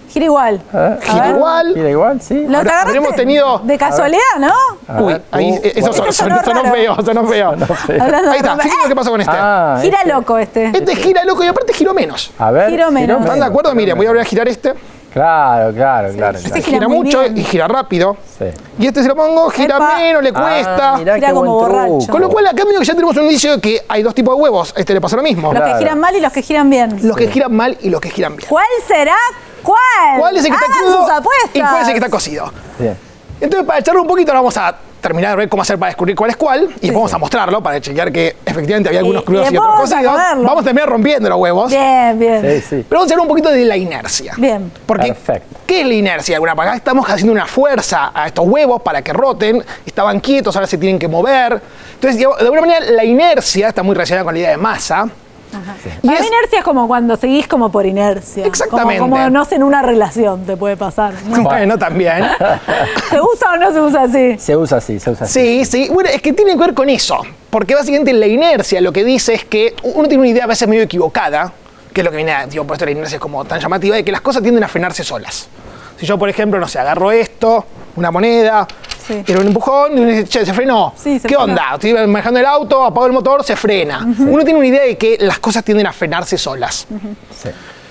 Gira igual. ¿Eh? Gira igual. Gira igual, sí. Los Ahora, agarraste habremos tenido- de casualidad, ¿no? A Uy, ver, ahí, uh, eso bueno. son- Eso sonó son- sonó raro. feo, sonó feo. No sé. Hablando Ahí está, de- fíjense lo que pasa con este. Ah, Gira este. loco este. Este gira loco y aparte giró menos. A ver. Giro menos. ¿Están de acuerdo? Miren, voy a volver a girar este. Claro, claro, claro. Este claro. gira Gira muy mucho bien. y gira rápido. Sí. Y este se lo pongo, gira Epa. menos, le cuesta. Ah, mirá Gira qué como buen borracho. truco. Con lo cual, acá medio que ya tenemos un indicio de que hay dos tipos de huevos. A este le pasa lo mismo. Los Claro. que giran mal y los que giran bien. Los que giran mal y los que giran bien. ¿Cuál será? ¿Cuál? ¿Cuál es el que está Hagan crudo sus apuestas. y cuál es el que está cocido? Bien. Entonces, para echarlo un poquito, ahora vamos a terminar de ver cómo hacer para descubrir cuál es cuál. Y después vamos a mostrarlo para chequear que efectivamente había algunos Y- crudos y y, otros después vamos a cocidos. comerlo. Vamos a terminar rompiendo los huevos. Bien, bien. Sí, sí. Pero vamos a hablar un poquito de la inercia. Bien. Porque, Perfecto. ¿qué es la inercia? Alguna acá estamos haciendo una fuerza a estos huevos para que roten. Estaban quietos, ahora se tienen que mover. Entonces, digamos, de alguna manera, la inercia está muy relacionada con la idea de masa. Y Para es- mí inercia es como cuando seguís como por inercia. Exactamente. Como, como no sé, en una relación te puede pasar. ¿no? Bueno, también. ¿Se usa o no se usa así? Se usa así, se usa así. Sí, sí. Bueno, es que tiene que ver con eso. Porque básicamente la inercia lo que dice es que uno tiene una idea a veces medio equivocada, que es lo que viene a, digo, por esto la inercia es como tan llamativa, de que las cosas tienden a frenarse solas. Si yo, por ejemplo, no sé, agarro esto, una moneda, Sí. y le doy un empujón, y uno dice, che, se frenó. Sí, se ¿Qué frenó. onda? Estoy manejando el auto, apago el motor, se frena. Uno tiene una idea de que las cosas tienden a frenarse solas. Sí.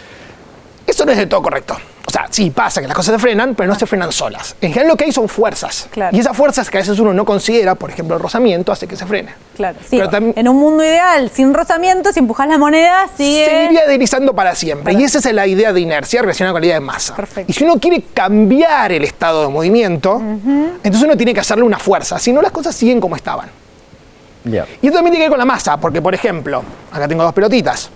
Eso no es del todo correcto. O sea, sí pasa que las cosas se frenan, pero no se frenan solas. En general lo que hay son fuerzas. Claro. Y esas fuerzas que a veces uno no considera, por ejemplo el rozamiento, hace que se frene. Claro. Sí. Pero tam- En un mundo ideal, sin rozamiento, si empujas la moneda, sigue. Seguiría deslizando para siempre. Y esa es la idea de inercia relacionada con la idea de masa. Perfecto. Y si uno quiere cambiar el estado de movimiento, entonces uno tiene que hacerle una fuerza. Si no, las cosas siguen como estaban. Bien. Y esto también tiene que ver con la masa, porque por ejemplo, acá tengo dos pelotitas.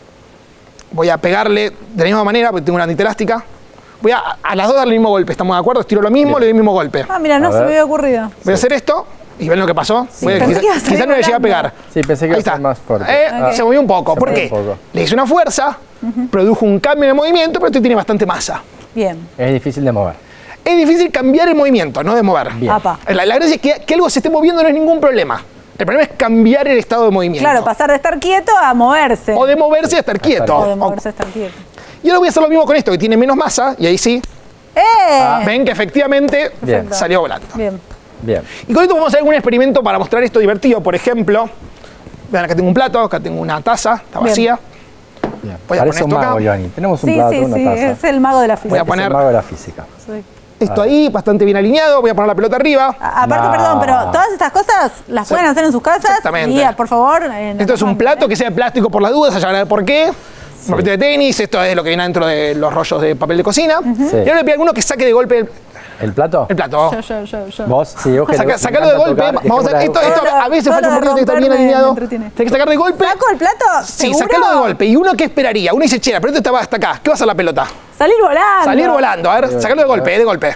Voy a pegarle de la misma manera, porque tengo una antita elástica. Voy a, a las dos darle el mismo golpe, ¿estamos de acuerdo? Estiro lo mismo, Bien. le doy el mismo golpe. Ah, mira, no A se ver. me había ocurrido. Voy a hacer esto y ven lo que pasó. Voy a- pensé quizá que iba a salir quizá no le llegué a volando. pegar. Sí, pensé que Ahí iba a ser está. más fuerte. Eh, Ah. Se movió un poco. Se ¿Por movió qué? un poco. Le hice una fuerza, produjo un cambio en el movimiento, pero esto tiene bastante masa. Bien. Es difícil de mover. Es difícil cambiar el movimiento, no de mover. Bien. Apa. La, la gracia es que, que algo se esté moviendo no es ningún problema. El problema es cambiar el estado de movimiento. Claro, pasar de estar quieto a moverse. O de moverse a estar quieto. O de O- moverse a estar quieto. Y ahora voy a hacer lo mismo con esto, que tiene menos masa, y ahí sí, ¡Eh! ven que efectivamente Bien. salió volando. Bien. Bien. Y con esto vamos a hacer algún experimento para mostrar esto divertido. Por ejemplo, vean, acá tengo un plato, acá tengo una taza, está Bien. vacía. Bien. Voy a Parece poner un esto acá. mago, Johnny. Tenemos un Sí, plato, sí, una sí. taza. Es el mago de la Voy a física. Es poner- el mago de la física. Sí. Esto ahí, bastante bien alineado. Voy a poner la pelota arriba. A- Aparte, No. perdón, pero todas estas cosas las Sí. pueden hacer en sus casas. Exactamente. Y, ah, por favor. eh, no Esto es un nos plato manden, que sea de plástico por las dudas, allá van a ver por qué. Una pelota de tenis, esto es lo que viene dentro de los rollos de papel de cocina. Sí. Y ahora le pido a alguno que saque de golpe el, ¿El plato? el plato. ¿eh? Yo, yo, yo, yo. Vos, sí, vos que Saca- te- sacalo me de encanta golpe. tocar, Vamos a dejémosla- esto, esto Todo lo- a veces todo falta un lo poquito, está bien romperme me alineado. entretiene. Tienes que sacar de golpe. ¿Saco el plato? Sí, ¿Seguro? sacalo de golpe. ¿Y uno qué esperaría? Uno dice, che, la pelota estaba hasta acá. ¿Qué va a hacer la pelota? Salir volando. Salir volando. A ver, sacalo de golpe, eh, de golpe.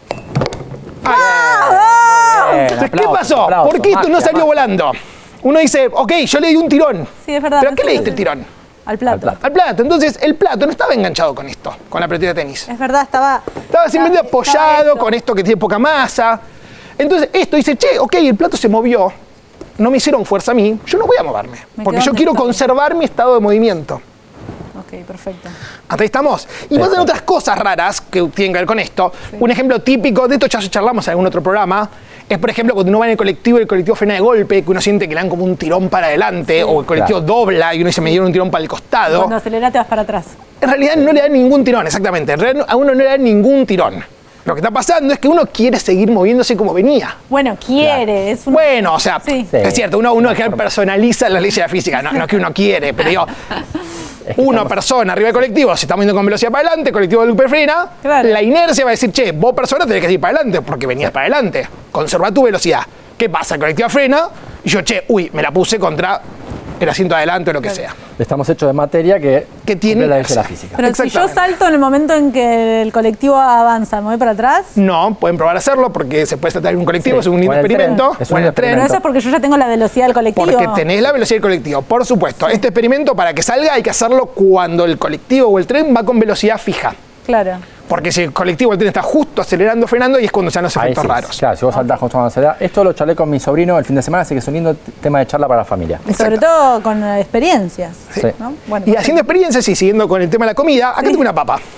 Ay, Bien, Entonces, ¿qué aplauso, pasó? aplauso, ¿Por qué esto no magia, salió magia. volando? Uno dice, ok, yo le di un tirón. Sí, es verdad. ¿Pero a qué pensé le que diste el sí. tirón? Al plato. Al plato. Al plato. Entonces, el plato no estaba enganchado con esto, con la pelotita de tenis. Es verdad, estaba. Estaba simplemente estaba apoyado esto. con esto que tiene poca masa. Entonces, esto dice, che, ok, el plato se movió. No me hicieron fuerza a mí. Yo no voy a moverme. Me Porque quedo yo donde quiero estoy. conservar mi estado de movimiento. Ok, perfecto. Hasta ahí estamos. Y pasan otras cosas raras que tienen que ver con esto. Un ejemplo típico, de esto ya charlamos en algún otro programa, es por ejemplo cuando uno va en el colectivo y el colectivo frena de golpe, que uno siente que le dan como un tirón para adelante, o el colectivo Claro. dobla y uno dice me dieron un tirón para el costado. Cuando acelerás te vas para atrás. En realidad no le dan ningún tirón, exactamente. En realidad a uno no le dan ningún tirón. Lo que está pasando es que uno quiere seguir moviéndose como venía. Bueno, quiere. Es un... Bueno, o sea, Sí. Sí. es cierto, uno, uno en general personaliza las leyes de la física, no, no es que uno quiere, pero digo, una persona arriba del colectivo se está moviendo con velocidad para adelante, el colectivo de golpe frena, Claro. la inercia va a decir, che, vos persona tenés que ir para adelante porque venías para adelante, conserva tu velocidad. ¿Qué pasa? El colectivo frena y yo, che, uy, me la puse contra el asiento de adelante o lo que sea. Estamos hechos de materia que, Que tiene cumple la ley de la inercia. física. Pero si yo Exactamente. salto en el momento en que el colectivo avanza, ¿me voy para atrás? No, pueden probar a hacerlo porque se puede tratar en un colectivo, Sí, es un lindo o en el tren. experimento. Es o un en el tren. Pero eso es porque yo ya tengo la velocidad del colectivo. Porque tenés la velocidad del colectivo, por supuesto. Este experimento, para que salga, hay que hacerlo cuando el colectivo o el tren va con velocidad fija. Claro. Porque si el colectivo o el tren está justo acelerando, frenando, y es cuando se dan los Ahí efectos sí, raros. Claro, si vos saltás con su acelerar. Esto lo charlé con mi sobrino el fin de semana, así que es un lindo t- tema de charla para la familia. Y sobre todo con eh, experiencias. Sí. ¿no? Bueno, Y haciendo experiencias y siguiendo con el tema de la comida, acá tengo una papa.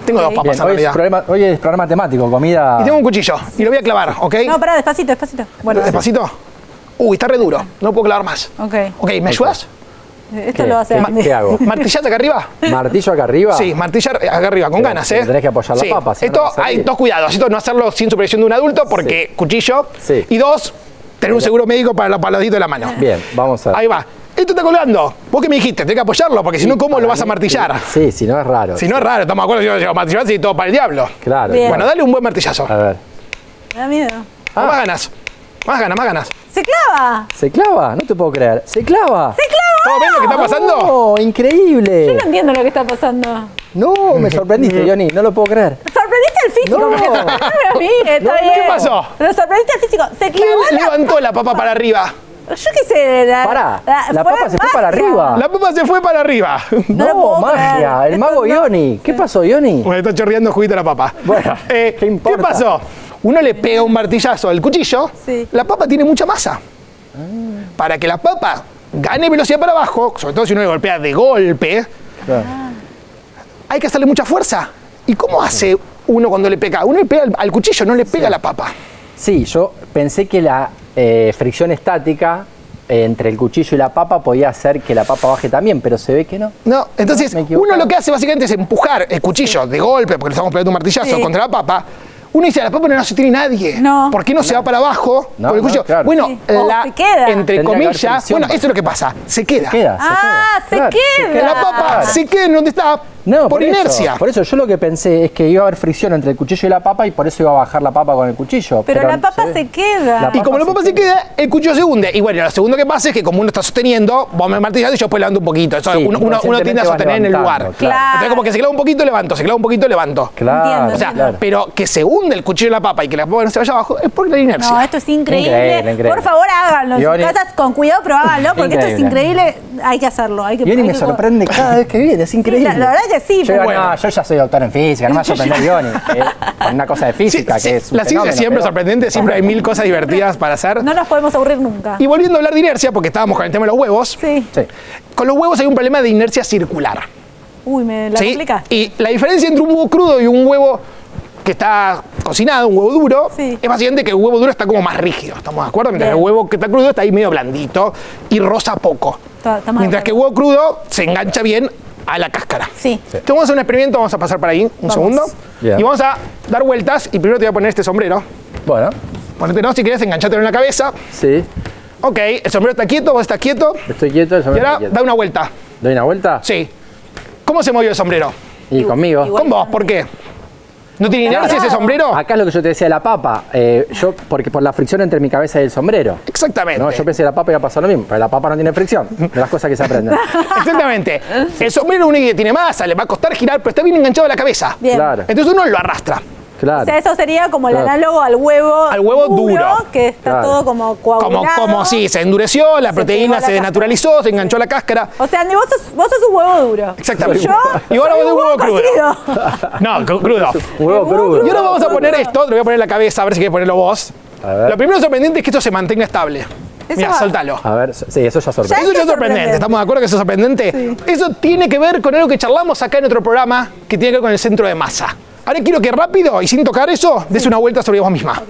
Tengo dos papas Bien, en hoy, es realidad. programa, hoy es programa temático, comida. Y tengo un cuchillo y lo voy a clavar, ¿ok? No, pará, despacito, despacito. Bueno, Despacito. Uy, está re duro. No puedo clavar más. ok. Ok, ¿me ayudas? Esto ¿Qué? lo hace ¿Qué, Andy. ¿Qué hago? ¿Martillás acá arriba? ¿Martillo acá arriba? Sí, martillar acá arriba, con Pero- ganas, pero ¿eh? tenés que apoyar la Sí. papa, si no, Esto, no va a salir. hay dos cuidados. Esto, no hacerlo sin supervisión de un adulto, porque Sí. cuchillo. Sí. Y dos, tener un seguro médico para los paladitos de la mano. Bien, vamos a ver. Ahí va. Esto está colgando. ¿Vos qué me dijiste? Tenés que apoyarlo, porque si no, ¿cómo Para lo vas a mí, martillar? Sí, si no es raro. Si no es raro, estamos de acuerdo, si yo llego a martillar, si todo para el diablo. Claro. Bien. Bueno, dale un buen martillazo. A ver. Me da miedo. Con Más ganas. Más ganas, más ganas. ¡Se clava! ¿Se clava? No te puedo creer. ¿Se clava? ¡Se clava! ¿Todo bien lo que está pasando? ¡No! Yo ¡Increíble! no entiendo lo que está pasando. No, me sorprendiste, Johnny. No lo puedo creer. Sorprendiste al físico. No. porque sorprenderme a mí, está No, bien. ¿qué pasó? Pero sorprendiste al físico. Se ¿Quién clavó la... levantó la papa para arriba? Yo qué sé. La, Pará, la papa se fue magia. para arriba. La papa se fue para arriba. No lo No, puedo magia. creer. El mago Esto no- Johnny. ¿Qué pasó, Johnny? Bueno, está chorreando juguito la papa. Bueno, Eh, ¿qué importa? pasó? Uno le pega un martillazo al cuchillo, Sí. la papa tiene mucha masa. Para que la papa gane velocidad para abajo, sobre todo si uno le golpea de golpe, Claro. hay que hacerle mucha fuerza. ¿Y cómo hace uno cuando le pega? Uno le pega al, al cuchillo, no le pega a la papa. Sí, yo pensé que la eh, fricción estática eh, entre el cuchillo y la papa podía hacer que la papa baje también, pero se ve que no. No, entonces me equivoqué. uno lo que hace básicamente es empujar el cuchillo de golpe, porque le estamos pegando un martillazo Sí. contra la papa. Uno dice, la papa no se tiene nadie. No. ¿Por qué no, se va para abajo No, con el no, cuchillo? claro. Bueno, Sí. O la, se queda. entre Tendría que haber comillas, fricción. bueno, eso es lo que pasa, se queda. Se queda, se Ah, queda. se Claro, queda. Que la papa Claro. se quede en donde está No, por, eso, inercia. por eso yo lo que pensé es que iba a haber fricción entre el cuchillo y la papa y por eso iba a bajar la papa con el cuchillo. Pero, la papa ve. se queda. La Y como la papa papa se se queda, el cuchillo se hunde. Y bueno, lo segundo que pasa es que como uno está sosteniendo, vos me martillás y yo después levanto un poquito. Eso, Sí, uno, uno- uno tiende a inconscientemente vas sostener en el lugar. levantando, claro. Entonces como que se clava un poquito, levanto, se clava un poquito, levanto. Claro, Entiendo, O sea, claro. pero que se hunde el cuchillo en la papa y que la papa no se vaya abajo es por la inercia. No, esto es increíble. Increíble, increíble. Por favor, háganlo en sus Johnny. casas con cuidado, pero háganlo, porque esto es Increíble. increíble. Hay que hacerlo. Hay que, Johnny hay me que- sorprende cada vez que viene, es increíble. la- la verdad que sí, Yo, pero digo, bueno. no, yo ya soy doctor en física, no me va a sorprender Johnny. eh, con una cosa de Sí, física sí, que es un la ciencia fenómeno, siempre es pero- sorprendente, siempre hay mil cosas divertidas para hacer. No nos podemos aburrir nunca. Y volviendo a hablar de inercia, porque estábamos con el tema de los huevos, Sí. Sí. con los huevos hay un problema de inercia circular. Uy, ¿me la ¿Sí? explicas? Y la diferencia entre un huevo crudo y un huevo que está cocinado, un huevo duro, Sí. es básicamente que el huevo duro está como más rígido, ¿estamos de acuerdo? Mientras Bien. el huevo que está crudo está ahí medio blandito y roza poco. Está- estamos de Mientras que el acuerdo. huevo crudo se engancha bien a la cáscara. Sí. Entonces vamos a hacer un experimento, vamos a pasar para ahí un Vamos. segundo. Bien. Y vamos a dar vueltas y primero te voy a poner este sombrero. Bueno, Ponetelo, si querés, enganchatelo en la cabeza. sí, Ok, el sombrero está quieto, vos estás quieto. estoy quieto, el Y sombrero ahora está quieto. da una vuelta. ¿Doy una vuelta? Sí. ¿Cómo se movió el sombrero? Y conmigo. igual. Con vos, ¿por qué? ¿No tiene inercia ese Claro. sombrero? Acá es lo que yo te decía de la papa, eh, yo, porque por la fricción entre mi cabeza y el sombrero. Exactamente. No, yo pensé que la papa iba a pasar lo mismo, pero la papa no tiene fricción, de las cosas que se aprenden. Exactamente. El sombrero único que tiene masa, le va a costar girar, pero está bien enganchado a la cabeza. Bien. Claro, Entonces uno lo arrastra. O claro. sea, eso sería como el Claro. análogo al huevo Al huevo duro. que está Claro. todo como Como, coagulado. como si se endureció, la Se proteína pegó la se denaturalizó, se enganchó a la cáscara. O sea, Andy, vos sos, vos sos un huevo duro. Exactamente. Yo Y ahora soy vos de un huevo crudo. cocido. No, cru- crudo. Huevo crudo. Y ahora vamos a poner esto, te lo voy a poner en la cabeza, a ver si quieres ponerlo vos. A ver. Lo primero sorprendente es que esto se mantenga estable. Mira, va. soltalo. A ver, sí, eso ya sorprende. Eso ya Esto es es sorprendente, sorprendente. ¿estamos de acuerdo que eso es sorprendente? Eso tiene que ver con algo que charlamos acá en otro programa que tiene que ver con el centro de masa. Ahora quiero que rápido y sin tocar eso, des una vuelta sobre vos misma.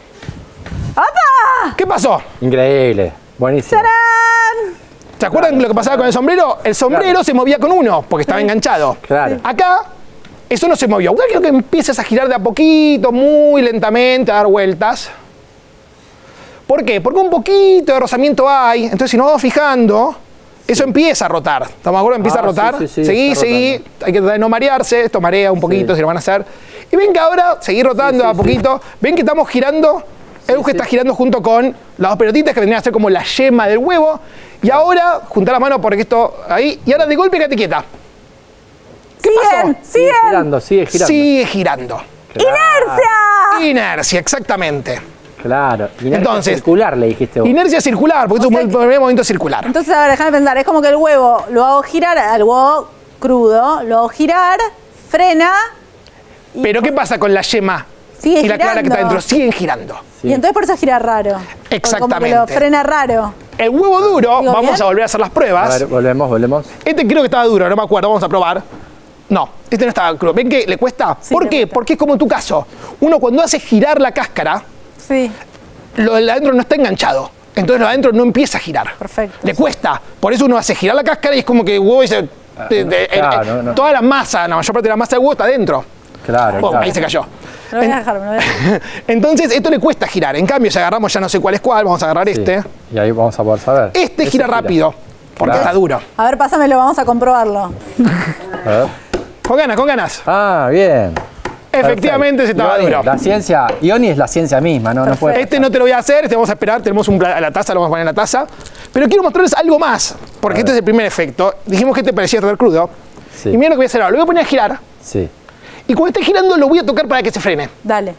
¡Opa! ¿Qué pasó? Increíble, buenísimo. ¡Tarán! ¿Se acuerdan lo que pasaba con el sombrero? El sombrero Claro. se movía con uno porque estaba enganchado. Claro. Acá, eso no se movió. Ahora quiero que empieces a girar de a poquito, muy lentamente, a dar vueltas. ¿Por qué? Porque un poquito de rozamiento hay. Entonces, si nos vamos fijando, eso empieza a rotar. ¿Estamos de acuerdo? Empieza Ah, a rotar. sí, sí, sí, seguí, está seguí. Hay que tratar de no marearse. Esto marea un poquito, Sí. si lo van a hacer. Y ven que ahora, seguir rotando Sí, sí, a poquito. Ven que estamos girando. El que sí. está girando junto con las dos pelotitas que vendrían a ser como la yema del huevo. Y ahora, juntar las manos porque esto ahí. Y ahora de golpe, quédate quieta. ¿Qué Siguen, pasó? Sigue siguen. girando, sigue girando. Sigue girando. ¡Inercia! Inercia, exactamente. Claro. Inercia Entonces, circular, le dijiste vos. Inercia circular, porque O esto sea es que- un primer movimiento circular. Entonces, a ver, déjame pensar. Es como que el huevo lo hago girar, al huevo crudo, lo hago girar, frena. y- Pero ¿qué pasa con la yema Sigue y la clara que está girando. dentro? Siguen girando. Sí. Y entonces por eso gira raro. Porque Como que Exactamente. lo frena raro. El huevo duro, ¿Digo vamos bien? a volver a hacer las A pruebas. ver, volvemos, volvemos. Este creo que estaba duro, no me acuerdo, vamos a probar. No, este no está crudo. ¿Ven que le cuesta? Sí, ¿Por le qué? cuesta. Porque es como en tu caso. Uno cuando hace girar la cáscara, Sí, lo de adentro no está enganchado. Entonces lo de adentro no empieza a girar. perfecto. Le cuesta. Por eso uno hace girar la cáscara y es como que el huevo dice, de- de- claro, el- el- no. toda la masa, la mayor parte de la masa del huevo está adentro. Claro, Oh, claro. ahí se cayó. Me lo voy a dejar, me lo voy a dejar. Entonces esto le cuesta girar. En cambio, si agarramos ya no sé cuál es cuál, vamos a agarrar Sí. este. Y ahí vamos a poder saber. Este Ese gira rápido, porque Claro. está duro. A ver, pásamelo, vamos a comprobarlo. A ver. Con ganas, con ganas. Ah, bien. Efectivamente se Perfecto. estaba Ioni, duro. La ciencia, Ioni es la ciencia misma, ¿no? No puede Este no te lo voy a hacer, este vamos a esperar, tenemos un pla- a la taza, lo vamos a poner en la taza. Pero quiero mostrarles algo más, porque este es el primer efecto. Dijimos que este parecía estar crudo. Sí. Y miren lo que voy a hacer ahora, lo voy a poner a girar. Sí. Y cuando esté girando lo voy a tocar para que se frene. Dale.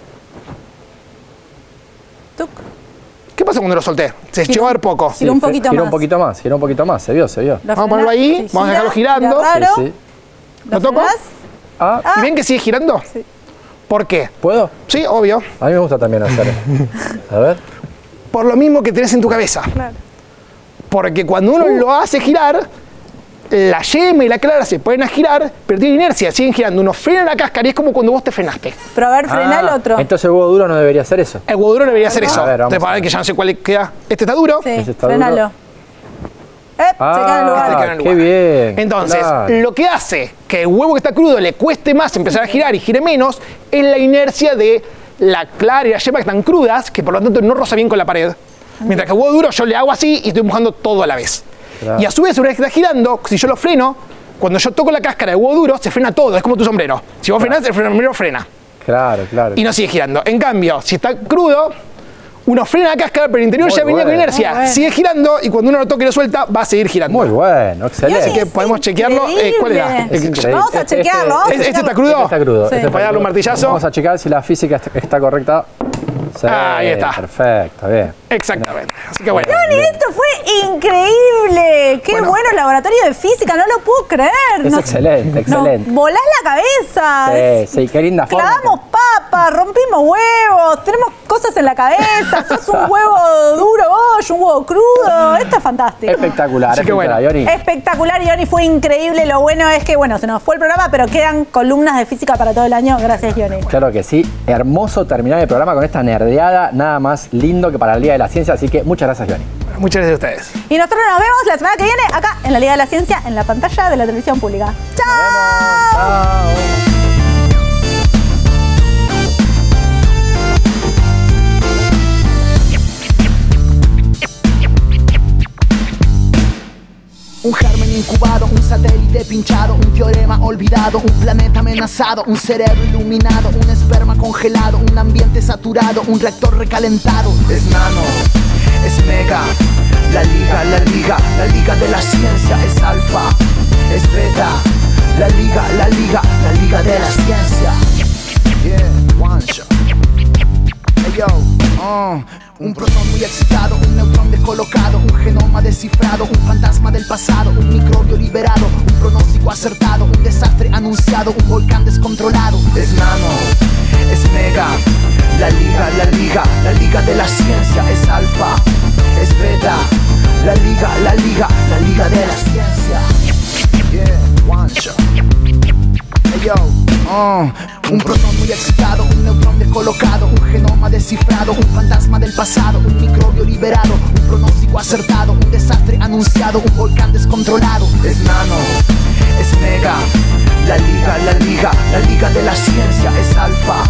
Tuc. ¿Qué pasa cuando lo solté? Se Gira- echó a ver poco. gira un fe- poquito gira más. un poquito más, gira un poquito más, se vio, se vio. ¿Lo Vamos a ponerlo frenás? ahí, vamos a dejarlo gira, girando. gira raro. Sí, sí. ¿Lo toco? frenás? Ah, ¿Y ven que sigue girando? Sí. ¿Por qué? ¿puedo? Sí, obvio. A mí me gusta también hacer. A ver. Por lo mismo que tenés en tu cabeza. Claro. Porque cuando uno lo hace girar, la yema y la clara se pueden a girar, pero tiene inercia, siguen girando. Uno frena la cáscara y es como cuando vos te frenaste. Pero a ver, frena el Ah, otro. Entonces el huevo duro no debería hacer eso. El huevo duro debería hacer A eso. ver, vamos Entonces, para a ver ver. que ya no sé cuál queda. Este está duro. Sí, Ese está frenalo. duro. Eh, se queda en el lugar. Este queda en el qué lugar. bien. Entonces, Claro. lo que hace que el huevo que está crudo le cueste más empezar a girar y gire menos es la inercia de la clara y la yema que están crudas, que por lo tanto no roza bien con la pared. Mientras que el huevo duro yo le hago así y estoy empujando todo a la vez. Claro. Y a su vez, una vez que está girando, si yo lo freno, cuando yo toco la cáscara de huevo duro, se frena todo. Es como tu sombrero. Si vos frenás, el sombrero frena Claro, claro. y no sigue girando. En cambio, si está crudo, uno frena la cáscara, pero el interior Muy ya venía con bueno. inercia. Muy bueno. Sigue girando y cuando uno lo toque y lo suelta, va a seguir girando. Muy bueno, excelente. Así que podemos chequearlo. Eh, ¿Cuál era? Increíble. Es El- increíble. Vamos a chequearlo, vamos a ¿Este, este está chequearlo. crudo? Este está crudo. Sí. este está Voy a darle un crudo. martillazo. Vamos a checar si la física está, está correcta. Sí, Ahí está. Perfecto, bien. Exactamente. Así que bueno. Johnny, esto fue increíble. Qué Bueno. bueno laboratorio de física, no lo puedo creer. Es Nos- excelente, excelente. Nos volás la cabeza. Sí, sí, qué linda forma. Clavamos papas, rompimos huevos, tenemos cosas en la cabeza, sos un huevo duro vos, un huevo crudo. Esto es fantástico. Espectacular, Así que espectacular, bueno. Ioni. Espectacular, Ioni, fue increíble. Lo bueno es que, bueno, se nos fue el programa, pero quedan columnas de física para todo el año. Gracias, Ioni. Claro que sí. Hermoso terminar el programa con esta nerdeada, nada más lindo que para el Día de la Ciencia. Así que muchas gracias, Ioni. Muchas gracias a ustedes. Y nosotros nos vemos la semana que viene acá en la Liga de la Ciencia, en la pantalla de la televisión pública. ¡Chao! Chao. Un germen incubado, un satélite pinchado, un teorema olvidado, un planeta amenazado, un cerebro iluminado, un esperma congelado, un ambiente saturado, un reactor recalentado. Es nano, es mega, la liga, la liga, la liga de la ciencia. Es alfa, es beta, la liga, la liga, la liga de la ciencia. Yeah, one shot. Hey yo, uh, un protón muy excitado, un neutrón descolocado, un genoma descifrado, un fantasma del pasado, un microbio liberado, un pronóstico acertado, un desastre anunciado, un volcán descontrolado. Es nano, es mega, la liga, la liga, la liga de la ciencia. Es alfa, es beta, la liga, la liga, la liga de la ciencia. Yeah, one shot. Hey yo, uh, un protón muy excitado, un neutrón descolocado, un genoma descifrado, un fantasma del pasado, un microbio liberado, un pronóstico acertado, un desastre anunciado, un volcán descontrolado. Es nano, es mega, la liga, la liga, la liga de la ciencia. Es alfa,